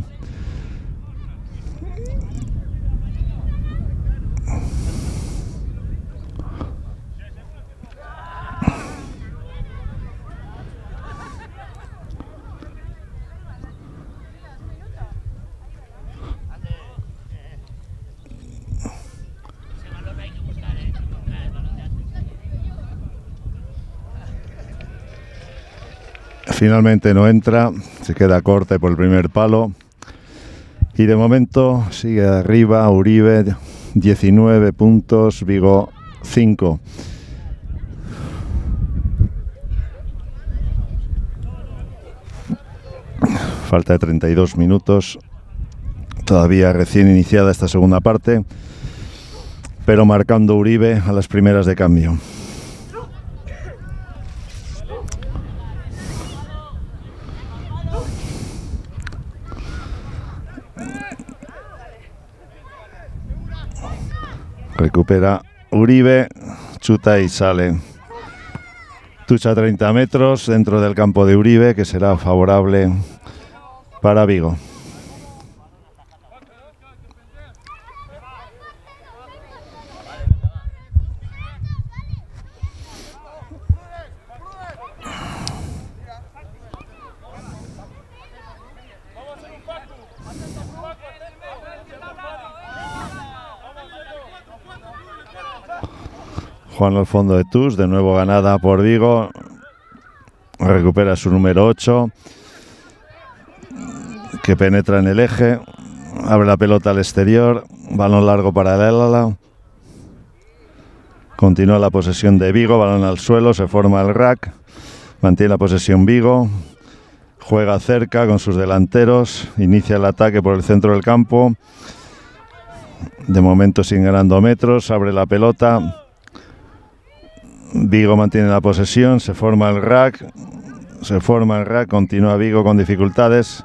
Finalmente no entra, se queda corta por el primer palo. Y de momento sigue arriba Uribe, diecinueve puntos, Vigo cinco. falta de treinta y dos minutos, todavía recién iniciada esta segunda parte, pero marcando Uribe a las primeras de cambio. Recupera Uribe, chuta y sale. Tucha treinta metros dentro del campo de Uribe, que será favorable para Vigo. Juan al fondo de Tus, de nuevo ganada por Vigo, recupera su número ocho, que penetra en el eje, abre la pelota al exterior, balón largo para el ala, continúa la posesión de Vigo, balón al suelo, se forma el rack, mantiene la posesión Vigo, juega cerca con sus delanteros, inicia el ataque por el centro del campo, de momento sin ganando metros, abre la pelota. Vigo mantiene la posesión, se forma el rack, se forma el rack, continúa Vigo con dificultades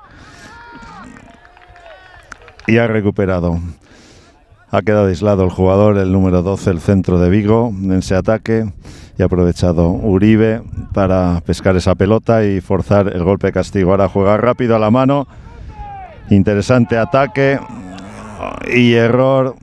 y ha recuperado. Ha quedado aislado el jugador, el número doce, el centro de Vigo, en ese ataque, y ha aprovechado Uribe para pescar esa pelota y forzar el golpe de castigo. Ahora juega rápido a la mano, interesante ataque y error.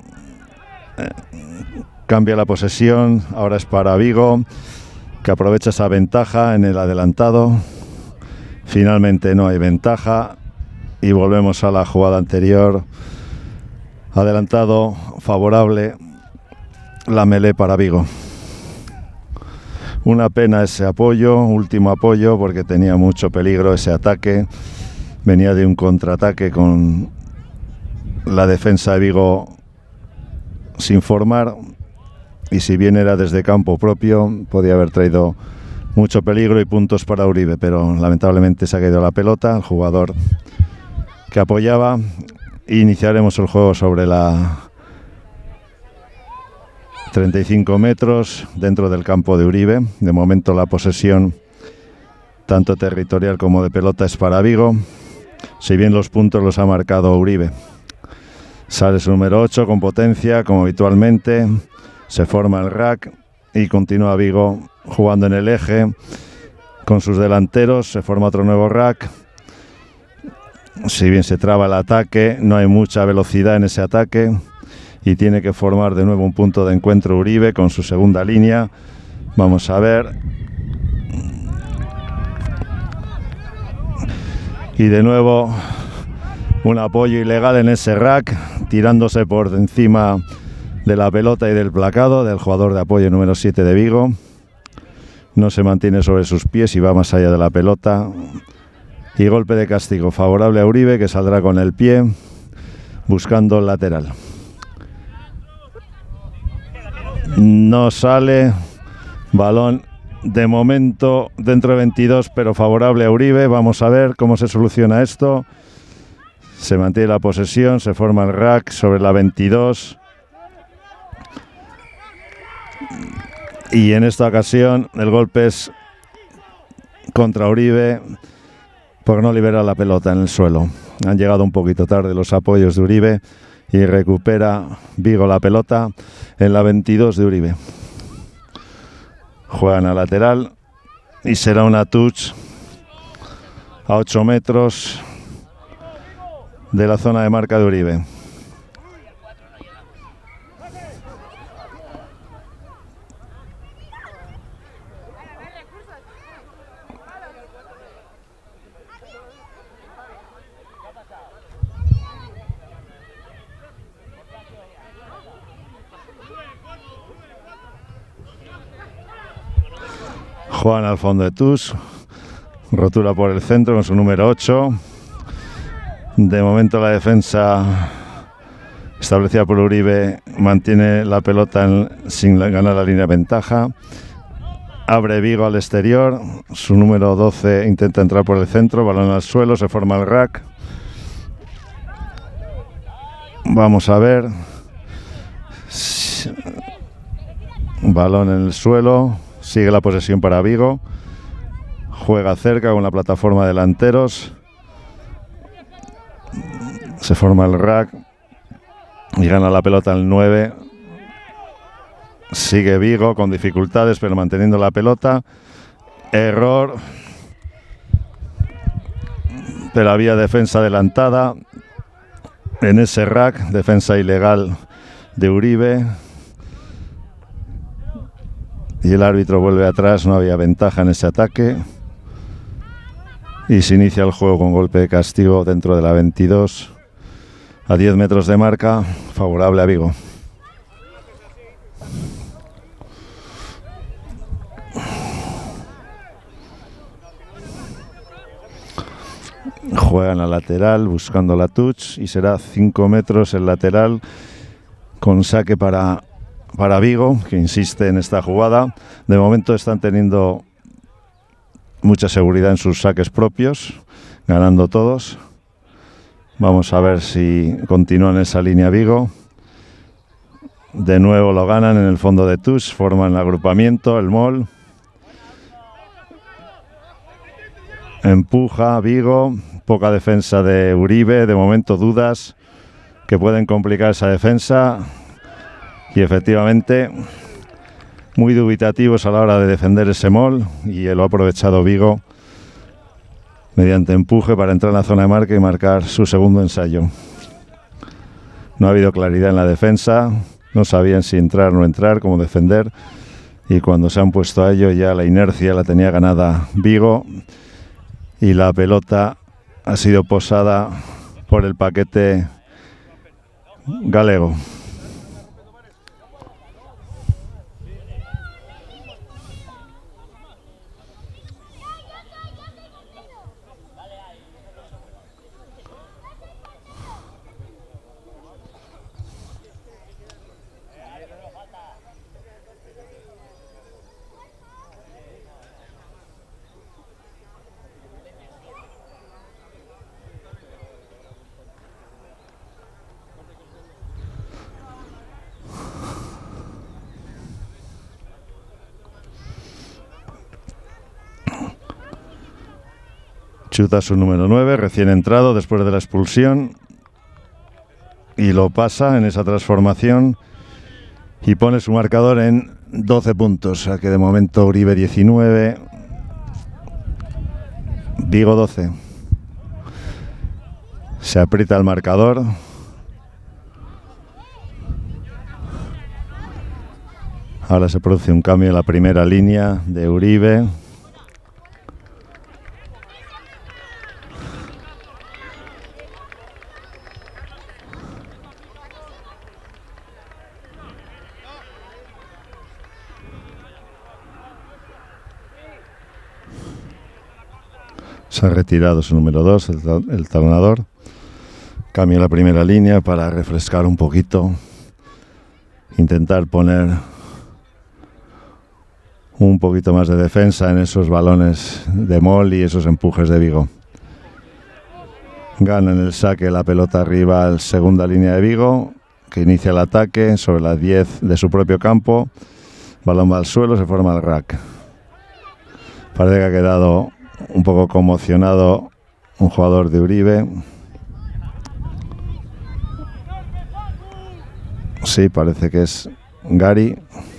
Cambia la posesión, ahora es para Vigo, que aprovecha esa ventaja en el adelantado. Finalmente no hay ventaja y volvemos a la jugada anterior. Adelantado favorable, la melee para Vigo. Una pena ese apoyo, último apoyo, porque tenía mucho peligro ese ataque. Venía de un contraataque con la defensa de Vigo sin formar. Y si bien era desde campo propio, podía haber traído mucho peligro y puntos para Uribe, pero lamentablemente se ha caído la pelota, el jugador que apoyaba. Iniciaremos el juego sobre la treinta y cinco metros dentro del campo de Uribe. De momento la posesión, tanto territorial como de pelota, es para Vigo, si bien los puntos los ha marcado Uribe. Sale su número ocho con potencia, como habitualmente. Se forma el rack y continúa Vigo jugando en el eje con sus delanteros. Se forma otro nuevo rack. Si bien se traba el ataque, no hay mucha velocidad en ese ataque y tiene que formar de nuevo un punto de encuentro Uribe con su segunda línea. Vamos a ver. Y de nuevo un apoyo ilegal en ese rack, tirándose por encima de la pelota y del placado del jugador de apoyo número siete de Vigo. No se mantiene sobre sus pies y va más allá de la pelota. Y golpe de castigo favorable a Uribe, que saldrá con el pie buscando el lateral. No sale. Balón de momento dentro de veintidós, pero favorable a Uribe. Vamos a ver cómo se soluciona esto. Se mantiene la posesión, se forma el rack sobre la veintidós. Y en esta ocasión el golpe es contra Uribe por no liberar la pelota en el suelo. Han llegado un poquito tarde los apoyos de Uribe y recupera Vigo la pelota en la veintidós de Uribe. Juegan a lateral y será una touch a ocho metros de la zona de marca de Uribe. Juan al fondo de Tus, rotura por el centro con su número ocho. De momento la defensa establecida por Uribe mantiene la pelota en, sin ganar la línea de ventaja. Abre Vigo al exterior, su número doce intenta entrar por el centro, balón al suelo, se forma el rack. Vamos a ver. Balón en el suelo, sigue la posesión para Vigo. Juega cerca con la plataforma de delanteros. Se forma el rack y gana la pelota el nueve. Sigue Vigo con dificultades, pero manteniendo la pelota. Error. Pero había defensa adelantada en ese rack. Defensa ilegal de Uribe. Y el árbitro vuelve atrás. No había ventaja en ese ataque. Y se inicia el juego con golpe de castigo dentro de la veintidós. A diez metros de marca. Favorable a Vigo. Juegan a lateral buscando la touch y será cinco metros el lateral con saque para, para Vigo, que insiste en esta jugada. De momento están teniendo mucha seguridad en sus saques propios, ganando todos. Vamos a ver si continúan esa línea Vigo. De nuevo lo ganan en el fondo de touch, forman el agrupamiento, el mall. Empuja Vigo, poca defensa de Uribe, de momento dudas que pueden complicar esa defensa y efectivamente muy dubitativos a la hora de defender ese mall y lo ha aprovechado Vigo mediante empuje para entrar en la zona de marca y marcar su segundo ensayo. No ha habido claridad en la defensa, no sabían si entrar o no entrar, cómo defender y cuando se han puesto a ello ya la inercia la tenía ganada Vigo. Y la pelota ha sido posada por el paquete galego. Chuta su número nueve, recién entrado después de la expulsión. Y lo pasa en esa transformación. Y pone su marcador en doce puntos. O sea que de momento Uribe diecinueve. Vigo doce. Se aprieta el marcador. Ahora se produce un cambio en la primera línea de Uribe. Se ha retirado su número dos, el, el talonador. Cambia la primera línea para refrescar un poquito. Intentar poner un poquito más de defensa en esos balones de Mol y esos empujes de Vigo. Gana en el saque la pelota arriba la segunda línea de Vigo, que inicia el ataque sobre las diez de su propio campo. Balón va al suelo, se forma el rack. Parece que ha quedado un poco conmocionado un jugador de Uribe. Sí, parece que es Gary.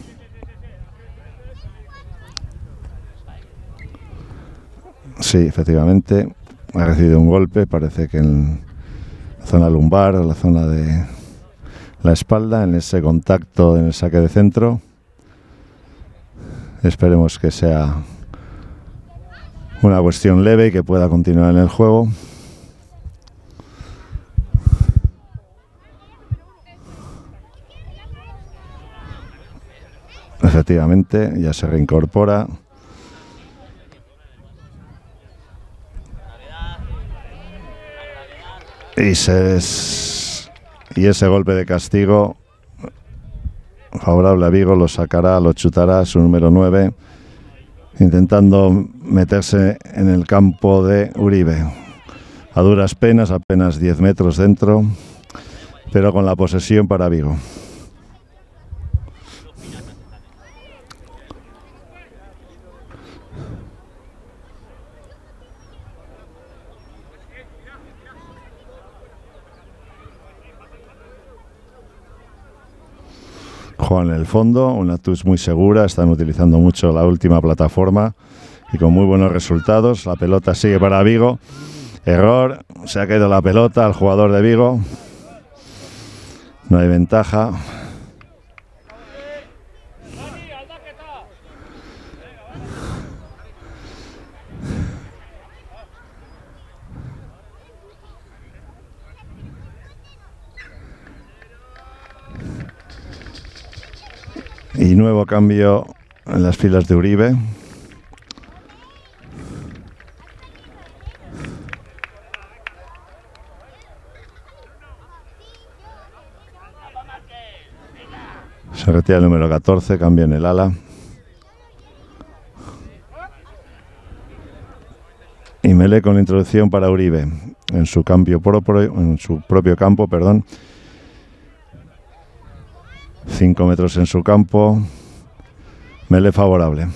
Sí, efectivamente. Ha recibido un golpe, parece que en la zona lumbar o la zona de la espalda, en ese contacto en el saque de centro. Esperemos que sea una cuestión leve y que pueda continuar en el juego. Efectivamente, ya se reincorpora. Y, se es, y ese golpe de castigo favorable a Vigo lo sacará, lo chutará su número nueve, intentando meterse en el campo de Uribe. A duras penas, apenas diez metros dentro, pero con la posesión para Vigo. Juegan en el fondo, una touch muy segura, están utilizando mucho la última plataforma y con muy buenos resultados. La pelota sigue para Vigo. Error, se ha caído la pelota al jugador de Vigo. No hay ventaja. Y nuevo cambio en las filas de Uribe. Se retira el número catorce, cambio en el ala. Y Melé con introducción para Uribe en su cambio propio, en su propio campo, perdón. Cinco metros en su campo. Melé favorable.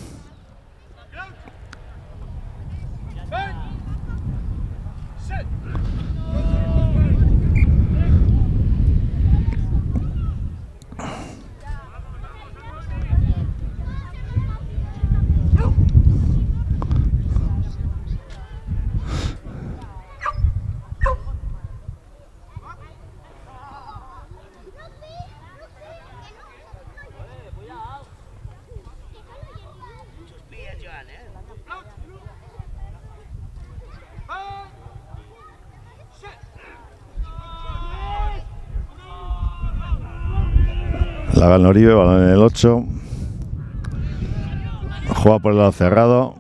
La gana Uribe, balón en el ocho. Juega por el lado cerrado.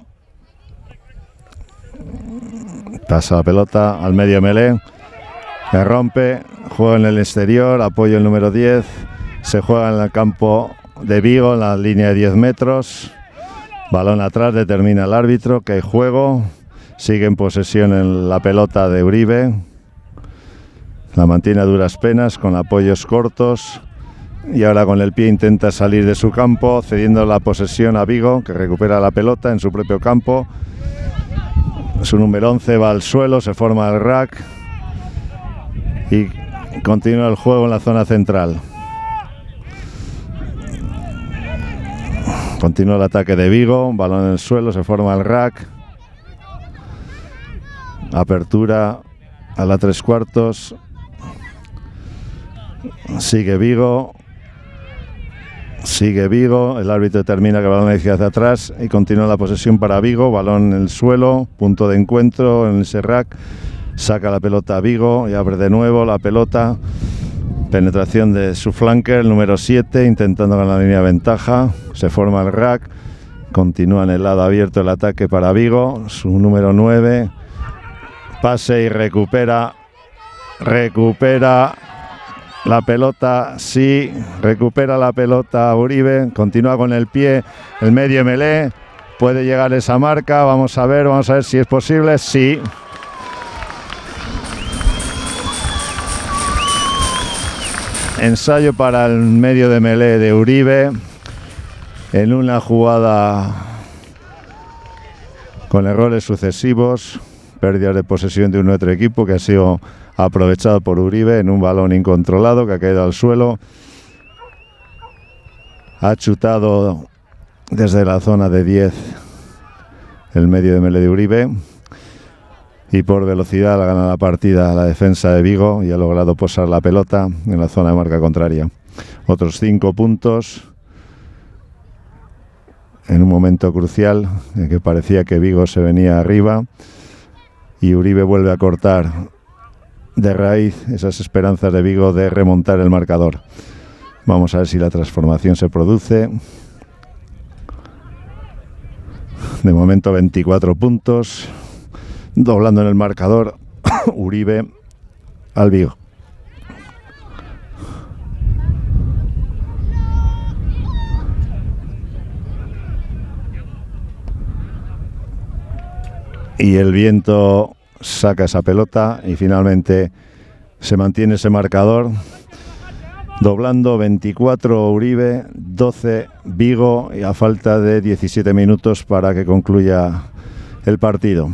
Pasa la pelota al medio Melé. Que rompe. Juega en el exterior. Apoyo el número diez. Se juega en el campo de Vigo, en la línea de diez metros. Balón atrás, determina el árbitro que hay juego. Sigue en posesión en la pelota de Uribe. La mantiene a duras penas con apoyos cortos. Y ahora con el pie intenta salir de su campo, cediendo la posesión a Vigo, que recupera la pelota en su propio campo. Su número once va al suelo, se forma el rack y continúa el juego en la zona central. Continúa el ataque de Vigo, balón en el suelo, se forma el rack. Apertura a la tres cuartos. Sigue Vigo. Sigue Vigo, el árbitro determina que el balón hacia atrás y continúa la posesión para Vigo, balón en el suelo, punto de encuentro en ese rack, saca la pelota a Vigo y abre de nuevo la pelota, penetración de su flanker, el número siete, intentando ganar la línea de ventaja, se forma el rack, continúa en el lado abierto el ataque para Vigo, su número nueve, pase y recupera, recupera la pelota, sí, recupera la pelota Uribe, continúa con el pie, el medio Melé, puede llegar esa marca, vamos a ver, vamos a ver si es posible, sí. Ensayo para el medio de Melé de Uribe, en una jugada con errores sucesivos, pérdidas de posesión de un otro equipo que ha sido aprovechado por Uribe en un balón incontrolado que ha caído al suelo. Ha chutado desde la zona de diez el medio de Melé de Uribe y por velocidad ha ganado la partida la defensa de Vigo y ha logrado posar la pelota en la zona de marca contraria. Otros cinco puntos en un momento crucial en que parecía que Vigo se venía arriba y Uribe vuelve a cortar de raíz esas esperanzas de Vigo de remontar el marcador. Vamos a ver si la transformación se produce. De momento veinticuatro puntos, doblando en el marcador Uribe al Vigo. y el viento saca esa pelota y finalmente se mantiene ese marcador, doblando veinticuatro Uribe, doce Vigo, y a falta de diecisiete minutos para que concluya el partido.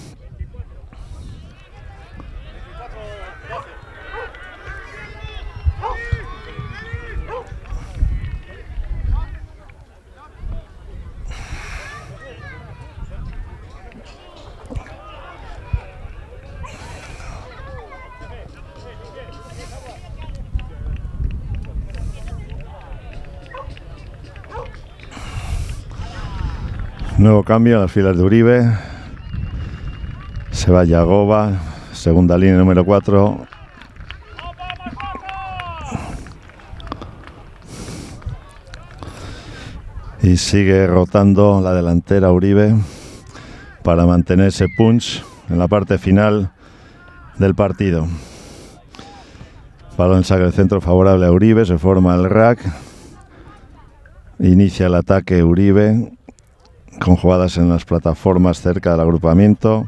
Nuevo cambio a las filas de Uribe. Se va Yagoba, segunda línea número cuatro. Y sigue rotando la delantera Uribe para mantener ese punch en la parte final del partido. Balón saca el centro favorable a Uribe, se forma el rack. Inicia el ataque Uribe, con jugadas en las plataformas cerca del agrupamiento.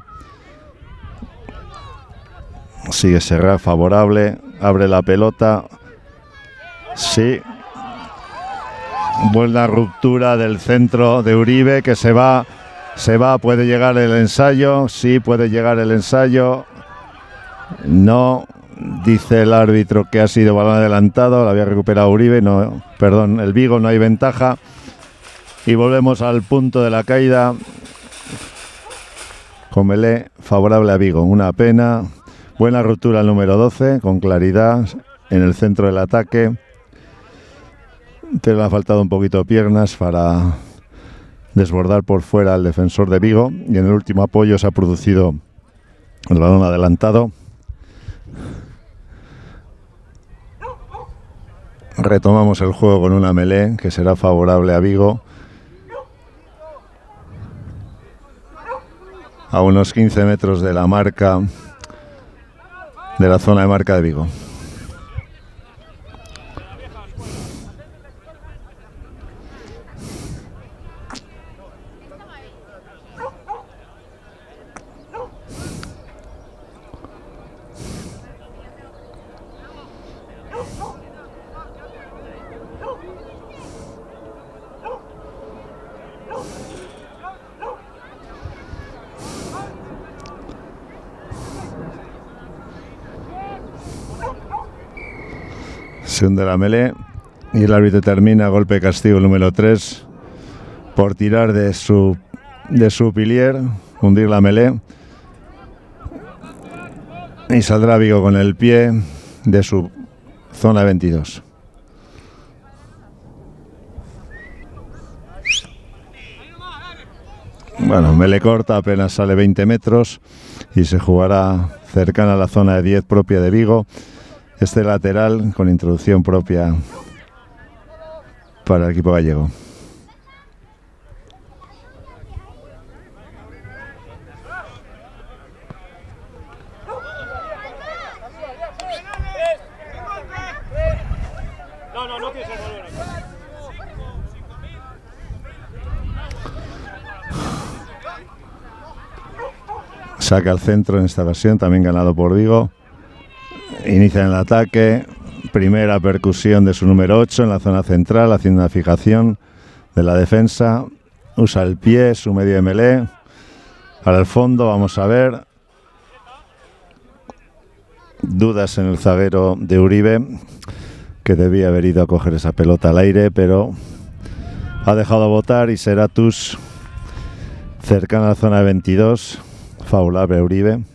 Sigue Serra favorable, abre la pelota. Sí. Buena ruptura del centro de Uribe, que se va, se va, puede llegar el ensayo. Sí, puede llegar el ensayo. No, dice el árbitro que ha sido balón adelantado, lo había recuperado Uribe, no, perdón, el Vigo, no hay ventaja. Y volvemos al punto de la caída. Comelé favorable a Vigo. Una pena. Buena ruptura el número doce, con claridad en el centro del ataque. Pero le ha faltado un poquito de piernas para desbordar por fuera al defensor de Vigo. Y en el último apoyo se ha producido el balón adelantado. Retomamos el juego con una melé que será favorable a Vigo. A unos quince metros de la marca, de la zona de marca de Vigo. Se hunde la melé y el árbitro termina golpe de castigo número tres por tirar de su de su pilier, hundir la melé, y saldrá Vigo con el pie de su zona veintidós. Bueno, melé corta, apenas sale veinte metros y se jugará cercana a la zona de diez propia de Vigo. Este lateral con introducción propia para el equipo gallego.
No, no, no tienes el balón.
Saca al centro en esta ocasión, también ganado por Vigo. Inicia en el ataque, primera percusión de su número ocho en la zona central, haciendo una fijación de la defensa. Usa el pie, su medio de melé. Para el fondo, vamos a ver. Dudas en el zaguero de Uribe, que debía haber ido a coger esa pelota al aire, pero ha dejado botar y será Tus cercana a la zona de veintidós, favorable a Uribe.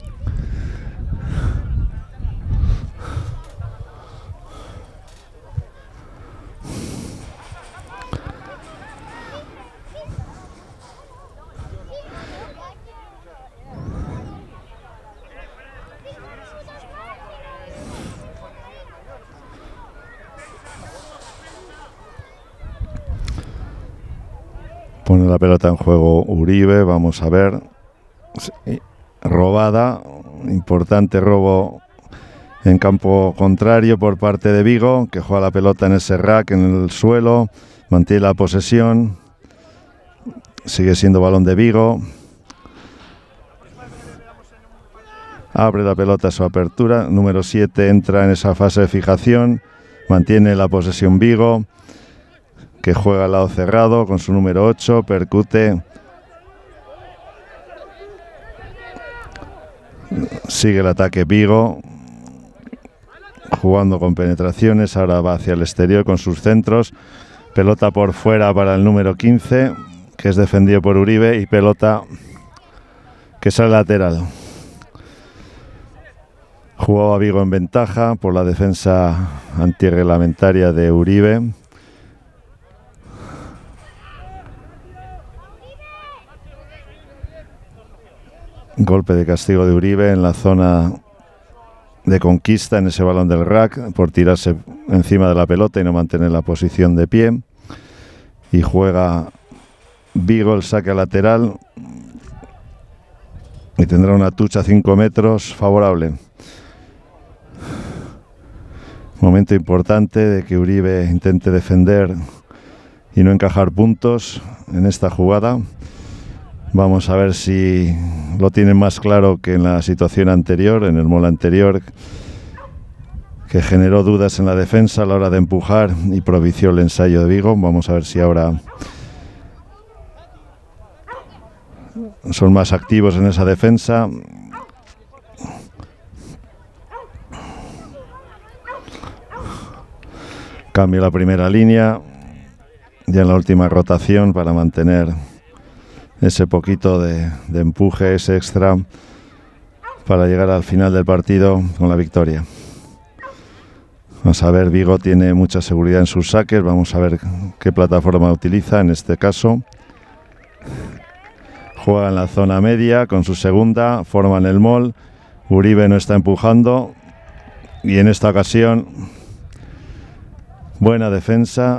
Pone la pelota en juego Uribe, vamos a ver. Sí, robada, importante robo en campo contrario por parte de Vigo, que juega la pelota en ese rack, en el suelo, mantiene la posesión, sigue siendo balón de Vigo. Abre la pelota a su apertura. Número siete entra en esa fase de fijación. Mantiene la posesión Vigo, que juega al lado cerrado con su número ocho. Percute. Sigue el ataque Vigo, jugando con penetraciones. Ahora va hacia el exterior con sus centros. Pelota por fuera para el número quince, que es defendido por Uribe. Y pelota que sale lateral. Jugaba Vigo en ventaja por la defensa antirreglamentaria de Uribe. Golpe de castigo de Uribe en la zona de conquista, en ese balón del rack, por tirarse encima de la pelota y no mantener la posición de pie. Y juega Vigo el saque lateral. Y tendrá una tucha a cinco metros favorable. Momento importante de que Uribe intente defender y no encajar puntos en esta jugada. Vamos a ver si lo tienen más claro que en la situación anterior, en el mol anterior, que generó dudas en la defensa a la hora de empujar y propició el ensayo de Vigo. Vamos a ver si ahora son más activos en esa defensa. Cambia la primera línea ya en la última rotación para mantener ese poquito de, de empuje, ese extra, para llegar al final del partido con la victoria. Vamos a ver, Vigo tiene mucha seguridad en sus saques. Vamos a ver qué plataforma utiliza en este caso. Juega en la zona media con su segunda, forman el mol. Uribe no está empujando y en esta ocasión buena defensa.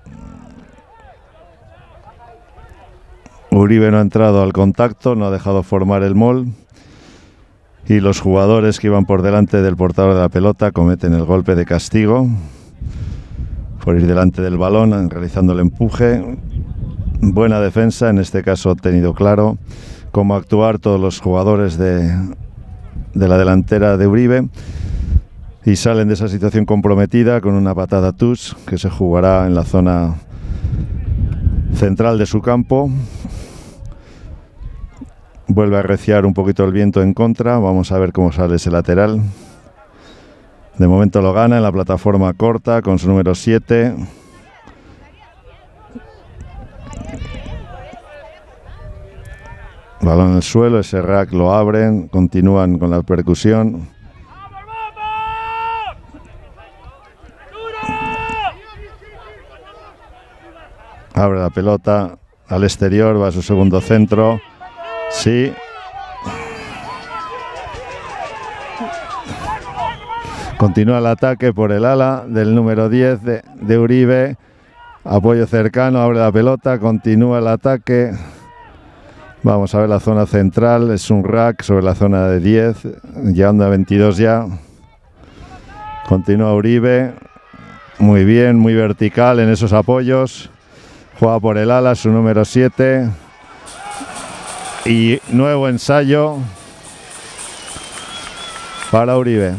Uribe no ha entrado al contacto, no ha dejado formar el mol. Y los jugadores que iban por delante del portador de la pelota cometen el golpe de castigo por ir delante del balón, realizando el empuje. Buena defensa, en este caso ha tenido claro cómo actuar todos los jugadores de, de la delantera de Uribe. Y salen de esa situación comprometida con una patada touch que se jugará en la zona central de su campo. Vuelve a arreciar un poquito el viento en contra. Vamos a ver cómo sale ese lateral. De momento lo gana en la plataforma corta con su número siete. Balón en el suelo, ese rack lo abren, continúan con la percusión. Abre la pelota al exterior, va a su segundo centro. Sí. Continúa el ataque por el ala del número diez de, de Uribe. Apoyo cercano, abre la pelota, continúa el ataque. Vamos a ver la zona central, es un rack sobre la zona de diez, llegando a veintidós ya. Continúa Uribe, muy bien, muy vertical en esos apoyos. Juega por el ala, su número siete. Y nuevo ensayo para Uribe.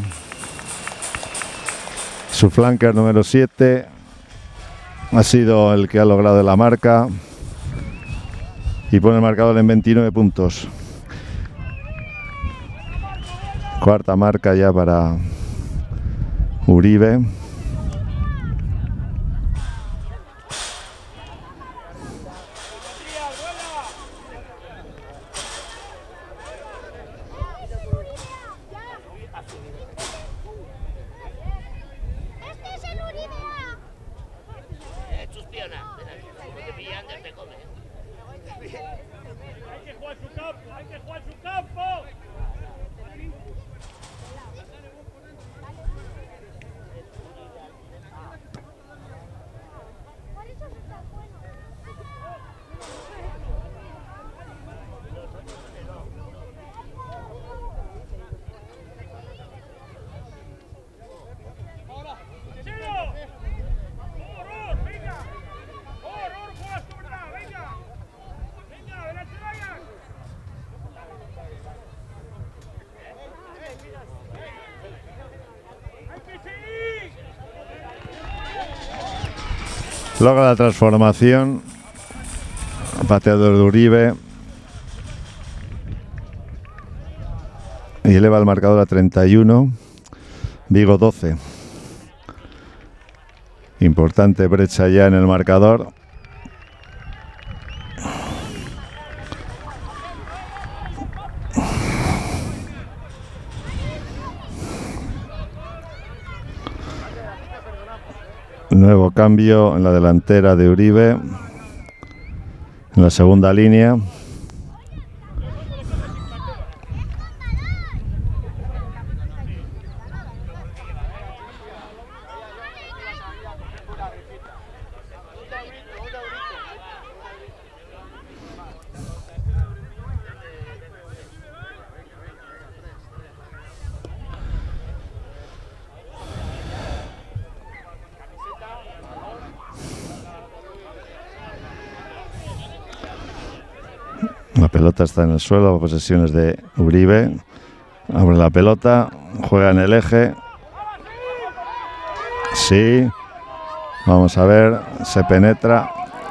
Su flanker número siete ha sido el que ha logrado la marca y pone el marcador en veintinueve puntos. Cuarta marca ya para Uribe. Logra la transformación. Pateador de Uribe. Y eleva el marcador a treinta y uno. Vigo doce. Importante brecha ya en el marcador. Nuevo cambio en la delantera de Uribe. En la segunda línea. La pelota está en el suelo, posesiones de Uribe. Abre la pelota, juega en el eje. Sí. Vamos a ver, se penetra.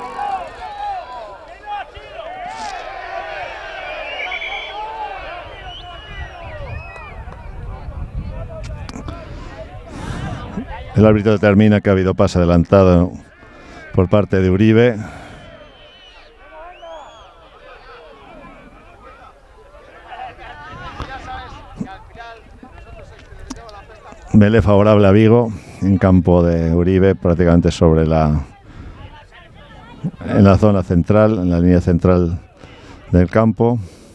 El árbitro determina que ha habido pase adelantado por parte de Uribe. Melee favorable a Vigo en campo de Uribe, prácticamente sobre la en la zona central, en la línea central del campo.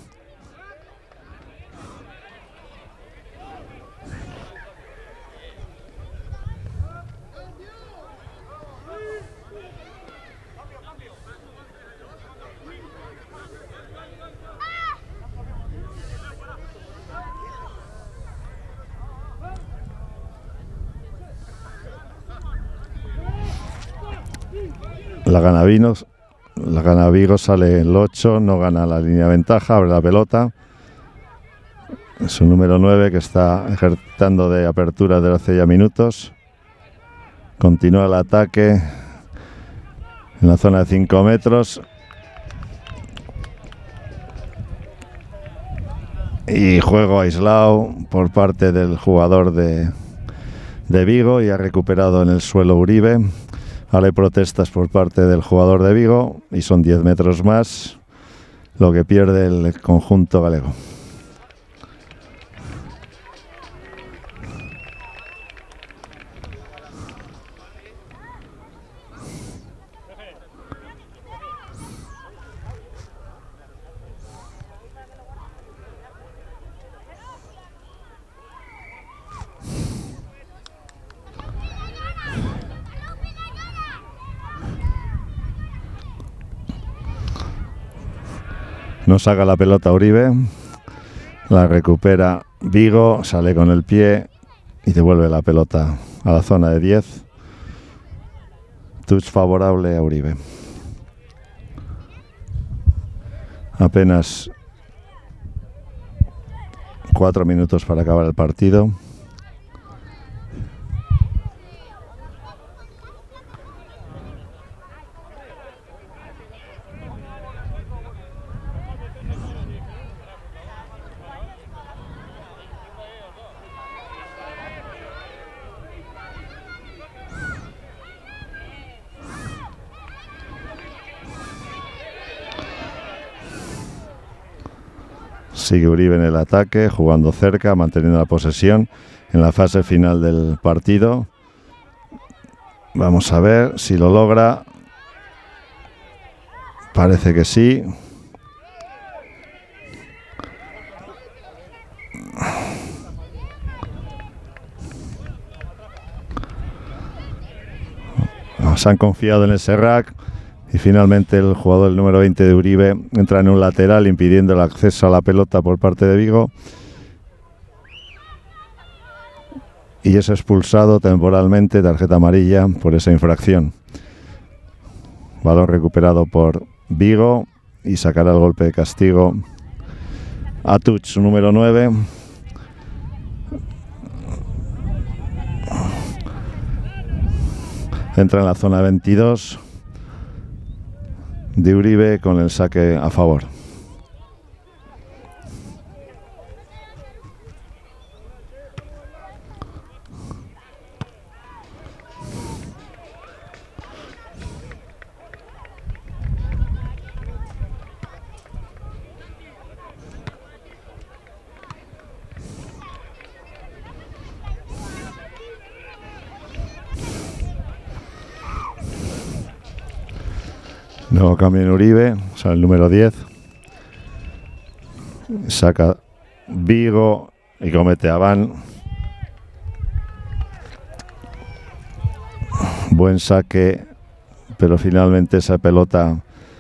La gana Vinos, la gana Vigo, sale el ocho, no gana la línea de ventaja, abre la pelota. Es un número nueve que está ejercitando de apertura desde hace ya minutos. Continúa el ataque en la zona de cinco metros. Y juego aislado por parte del jugador de, de Vigo, y ha recuperado en el suelo Uribe. Ahora hay protestas por parte del jugador de Vigo y son diez metros más lo que pierde el conjunto galego. No saca la pelota Uribe, la recupera Vigo, sale con el pie y devuelve la pelota a la zona de diez. Touch favorable a Uribe. Apenas cuatro minutos para acabar el partido. Sigue Uribe en el ataque, jugando cerca, manteniendo la posesión en la fase final del partido. Vamos a ver si lo logra. Parece que sí. Se han confiado en el Serrac. Y finalmente el jugador el número veinte de Uribe entra en un lateral impidiendo el acceso a la pelota por parte de Vigo. Y es expulsado temporalmente, tarjeta amarilla por esa infracción. Balón recuperado por Vigo y sacará el golpe de castigo a Touch, número nueve. Entra en la zona veintidós. de Uribe con el saque a favor. Nuevo cambio en Uribe, o sea, el número diez. Saca Vigo y comete Abán. Buen saque, pero finalmente esa pelota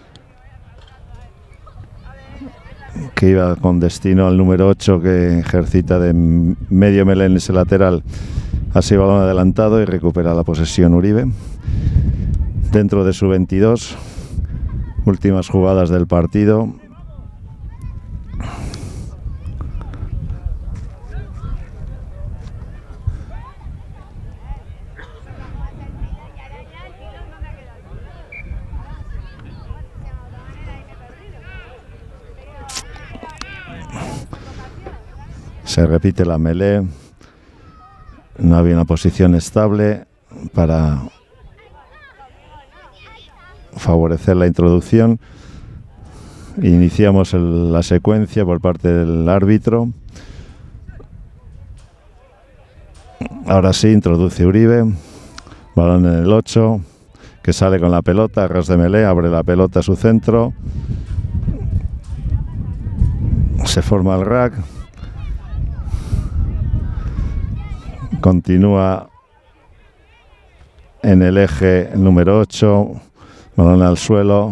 que iba con destino al número ocho, que ejercita de medio melén en ese lateral, ha sido balón adelantado y recupera la posesión Uribe. Dentro de su veintidós. Últimas jugadas del partido. Se repite la melee. No había una posición estable para favorecer la introducción. Iniciamos el, la secuencia por parte del árbitro. Ahora sí, introduce Uribe. Balón en el ocho, que sale con la pelota, ras de melee, abre la pelota a su centro. Se forma el rack. Continúa en el eje número ocho. Balón al suelo.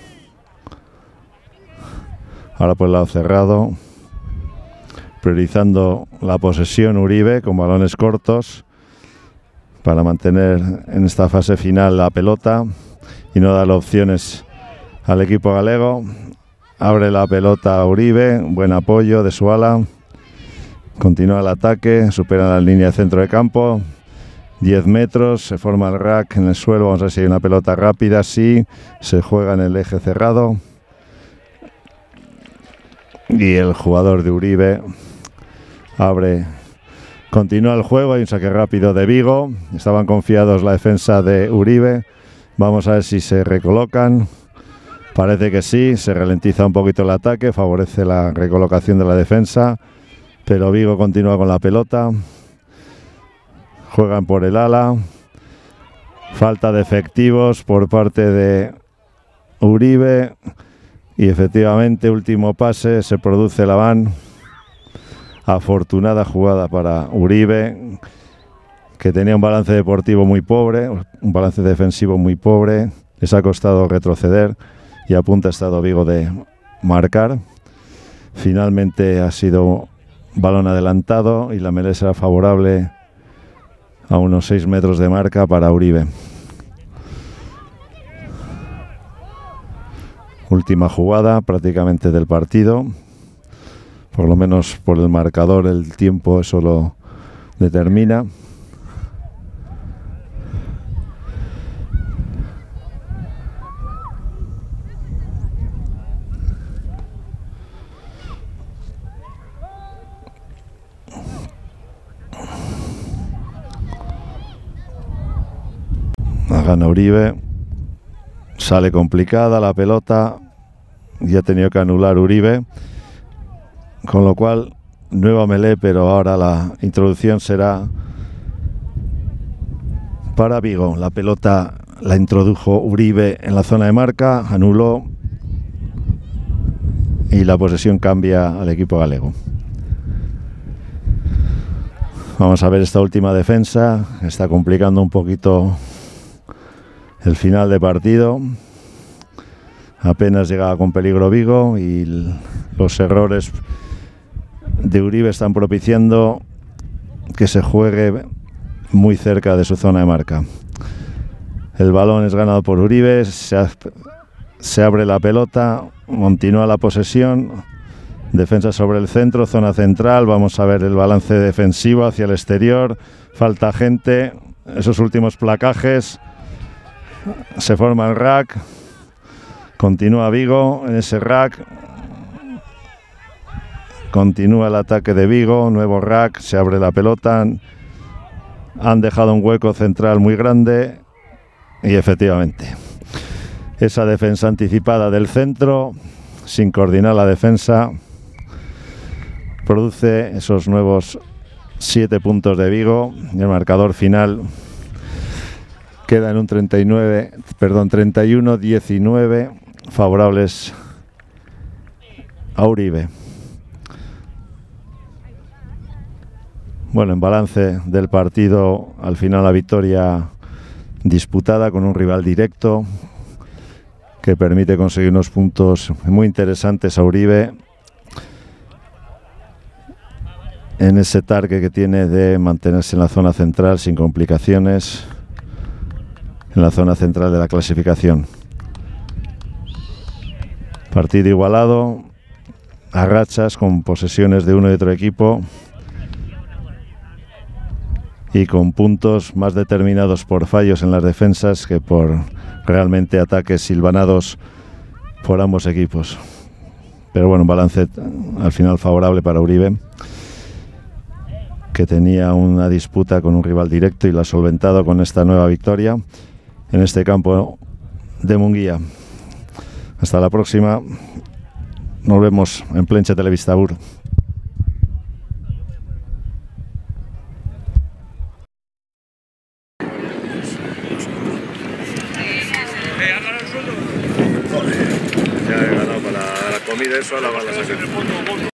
Ahora por el lado cerrado. Priorizando la posesión Uribe con balones cortos para mantener en esta fase final la pelota y no dar opciones al equipo galego. Abre la pelota a Uribe. Buen apoyo de su ala. Continúa el ataque. Supera la línea de centro de campo. diez metros, se forma el rack en el suelo. Vamos a ver si hay una pelota rápida. Sí, se juega en el eje cerrado. Y el jugador de Uribe abre, continúa el juego. Hay un saque rápido de Vigo. Estaban confiados la defensa de Uribe. Vamos a ver si se recolocan. Parece que sí, se ralentiza un poquito el ataque, favorece la recolocación de la defensa. Pero Vigo continúa con la pelota. Juegan por el ala. Falta de efectivos por parte de Uribe. Y efectivamente, último pase, se produce el Abán. Afortunada jugada para Uribe, que tenía un balance deportivo muy pobre, un balance defensivo muy pobre. Les ha costado retroceder y a punto ha estado Vigo de marcar. Finalmente ha sido balón adelantado y la melee será favorable a unos seis metros de marca para Uribe. Última jugada prácticamente del partido. Por lo menos por el marcador el tiempo eso lo determina. Gana Uribe. Sale complicada la pelota y ha tenido que anular Uribe, con lo cual nueva melee, pero ahora la introducción será para Vigo. La pelota la introdujo Uribe en la zona de marca, anuló y la posesión cambia al equipo galego. Vamos a ver esta última defensa, está complicando un poquito el final de partido. Apenas llegaba con peligro Vigo y los errores de Uribe están propiciando que se juegue muy cerca de su zona de marca. El balón es ganado por Uribe, se, ha, se abre la pelota, continúa la posesión, defensa sobre el centro, zona central. Vamos a ver el balance defensivo hacia el exterior, falta gente, esos últimos placajes. Se forma el rack Continúa Vigo en ese rack. Continúa el ataque de Vigo. Nuevo rack. Se abre la pelota. Han dejado un hueco central muy grande. Y efectivamente, esa defensa anticipada del centro, sin coordinar la defensa, produce esos nuevos siete puntos de Vigo. Y el marcador final queda en un treinta y nueve, perdón, treinta y uno diecinueve favorables a Uribe. Bueno, en balance del partido, al final la victoria disputada con un rival directo que permite conseguir unos puntos muy interesantes a Uribe en ese target que tiene de mantenerse en la zona central sin complicaciones, en la zona central de la clasificación. Partido igualado, a rachas, con posesiones de uno y otro equipo y con puntos más determinados por fallos en las defensas que por realmente ataques silvanados por ambos equipos. Pero bueno, un balance al final favorable para Uribe, que tenía una disputa con un rival directo y la ha solventado con esta nueva victoria en este campo de Munguía. Hasta la próxima. Nos vemos en Plencha Televistabur. Ya he ganado para la comida, eso a la bala.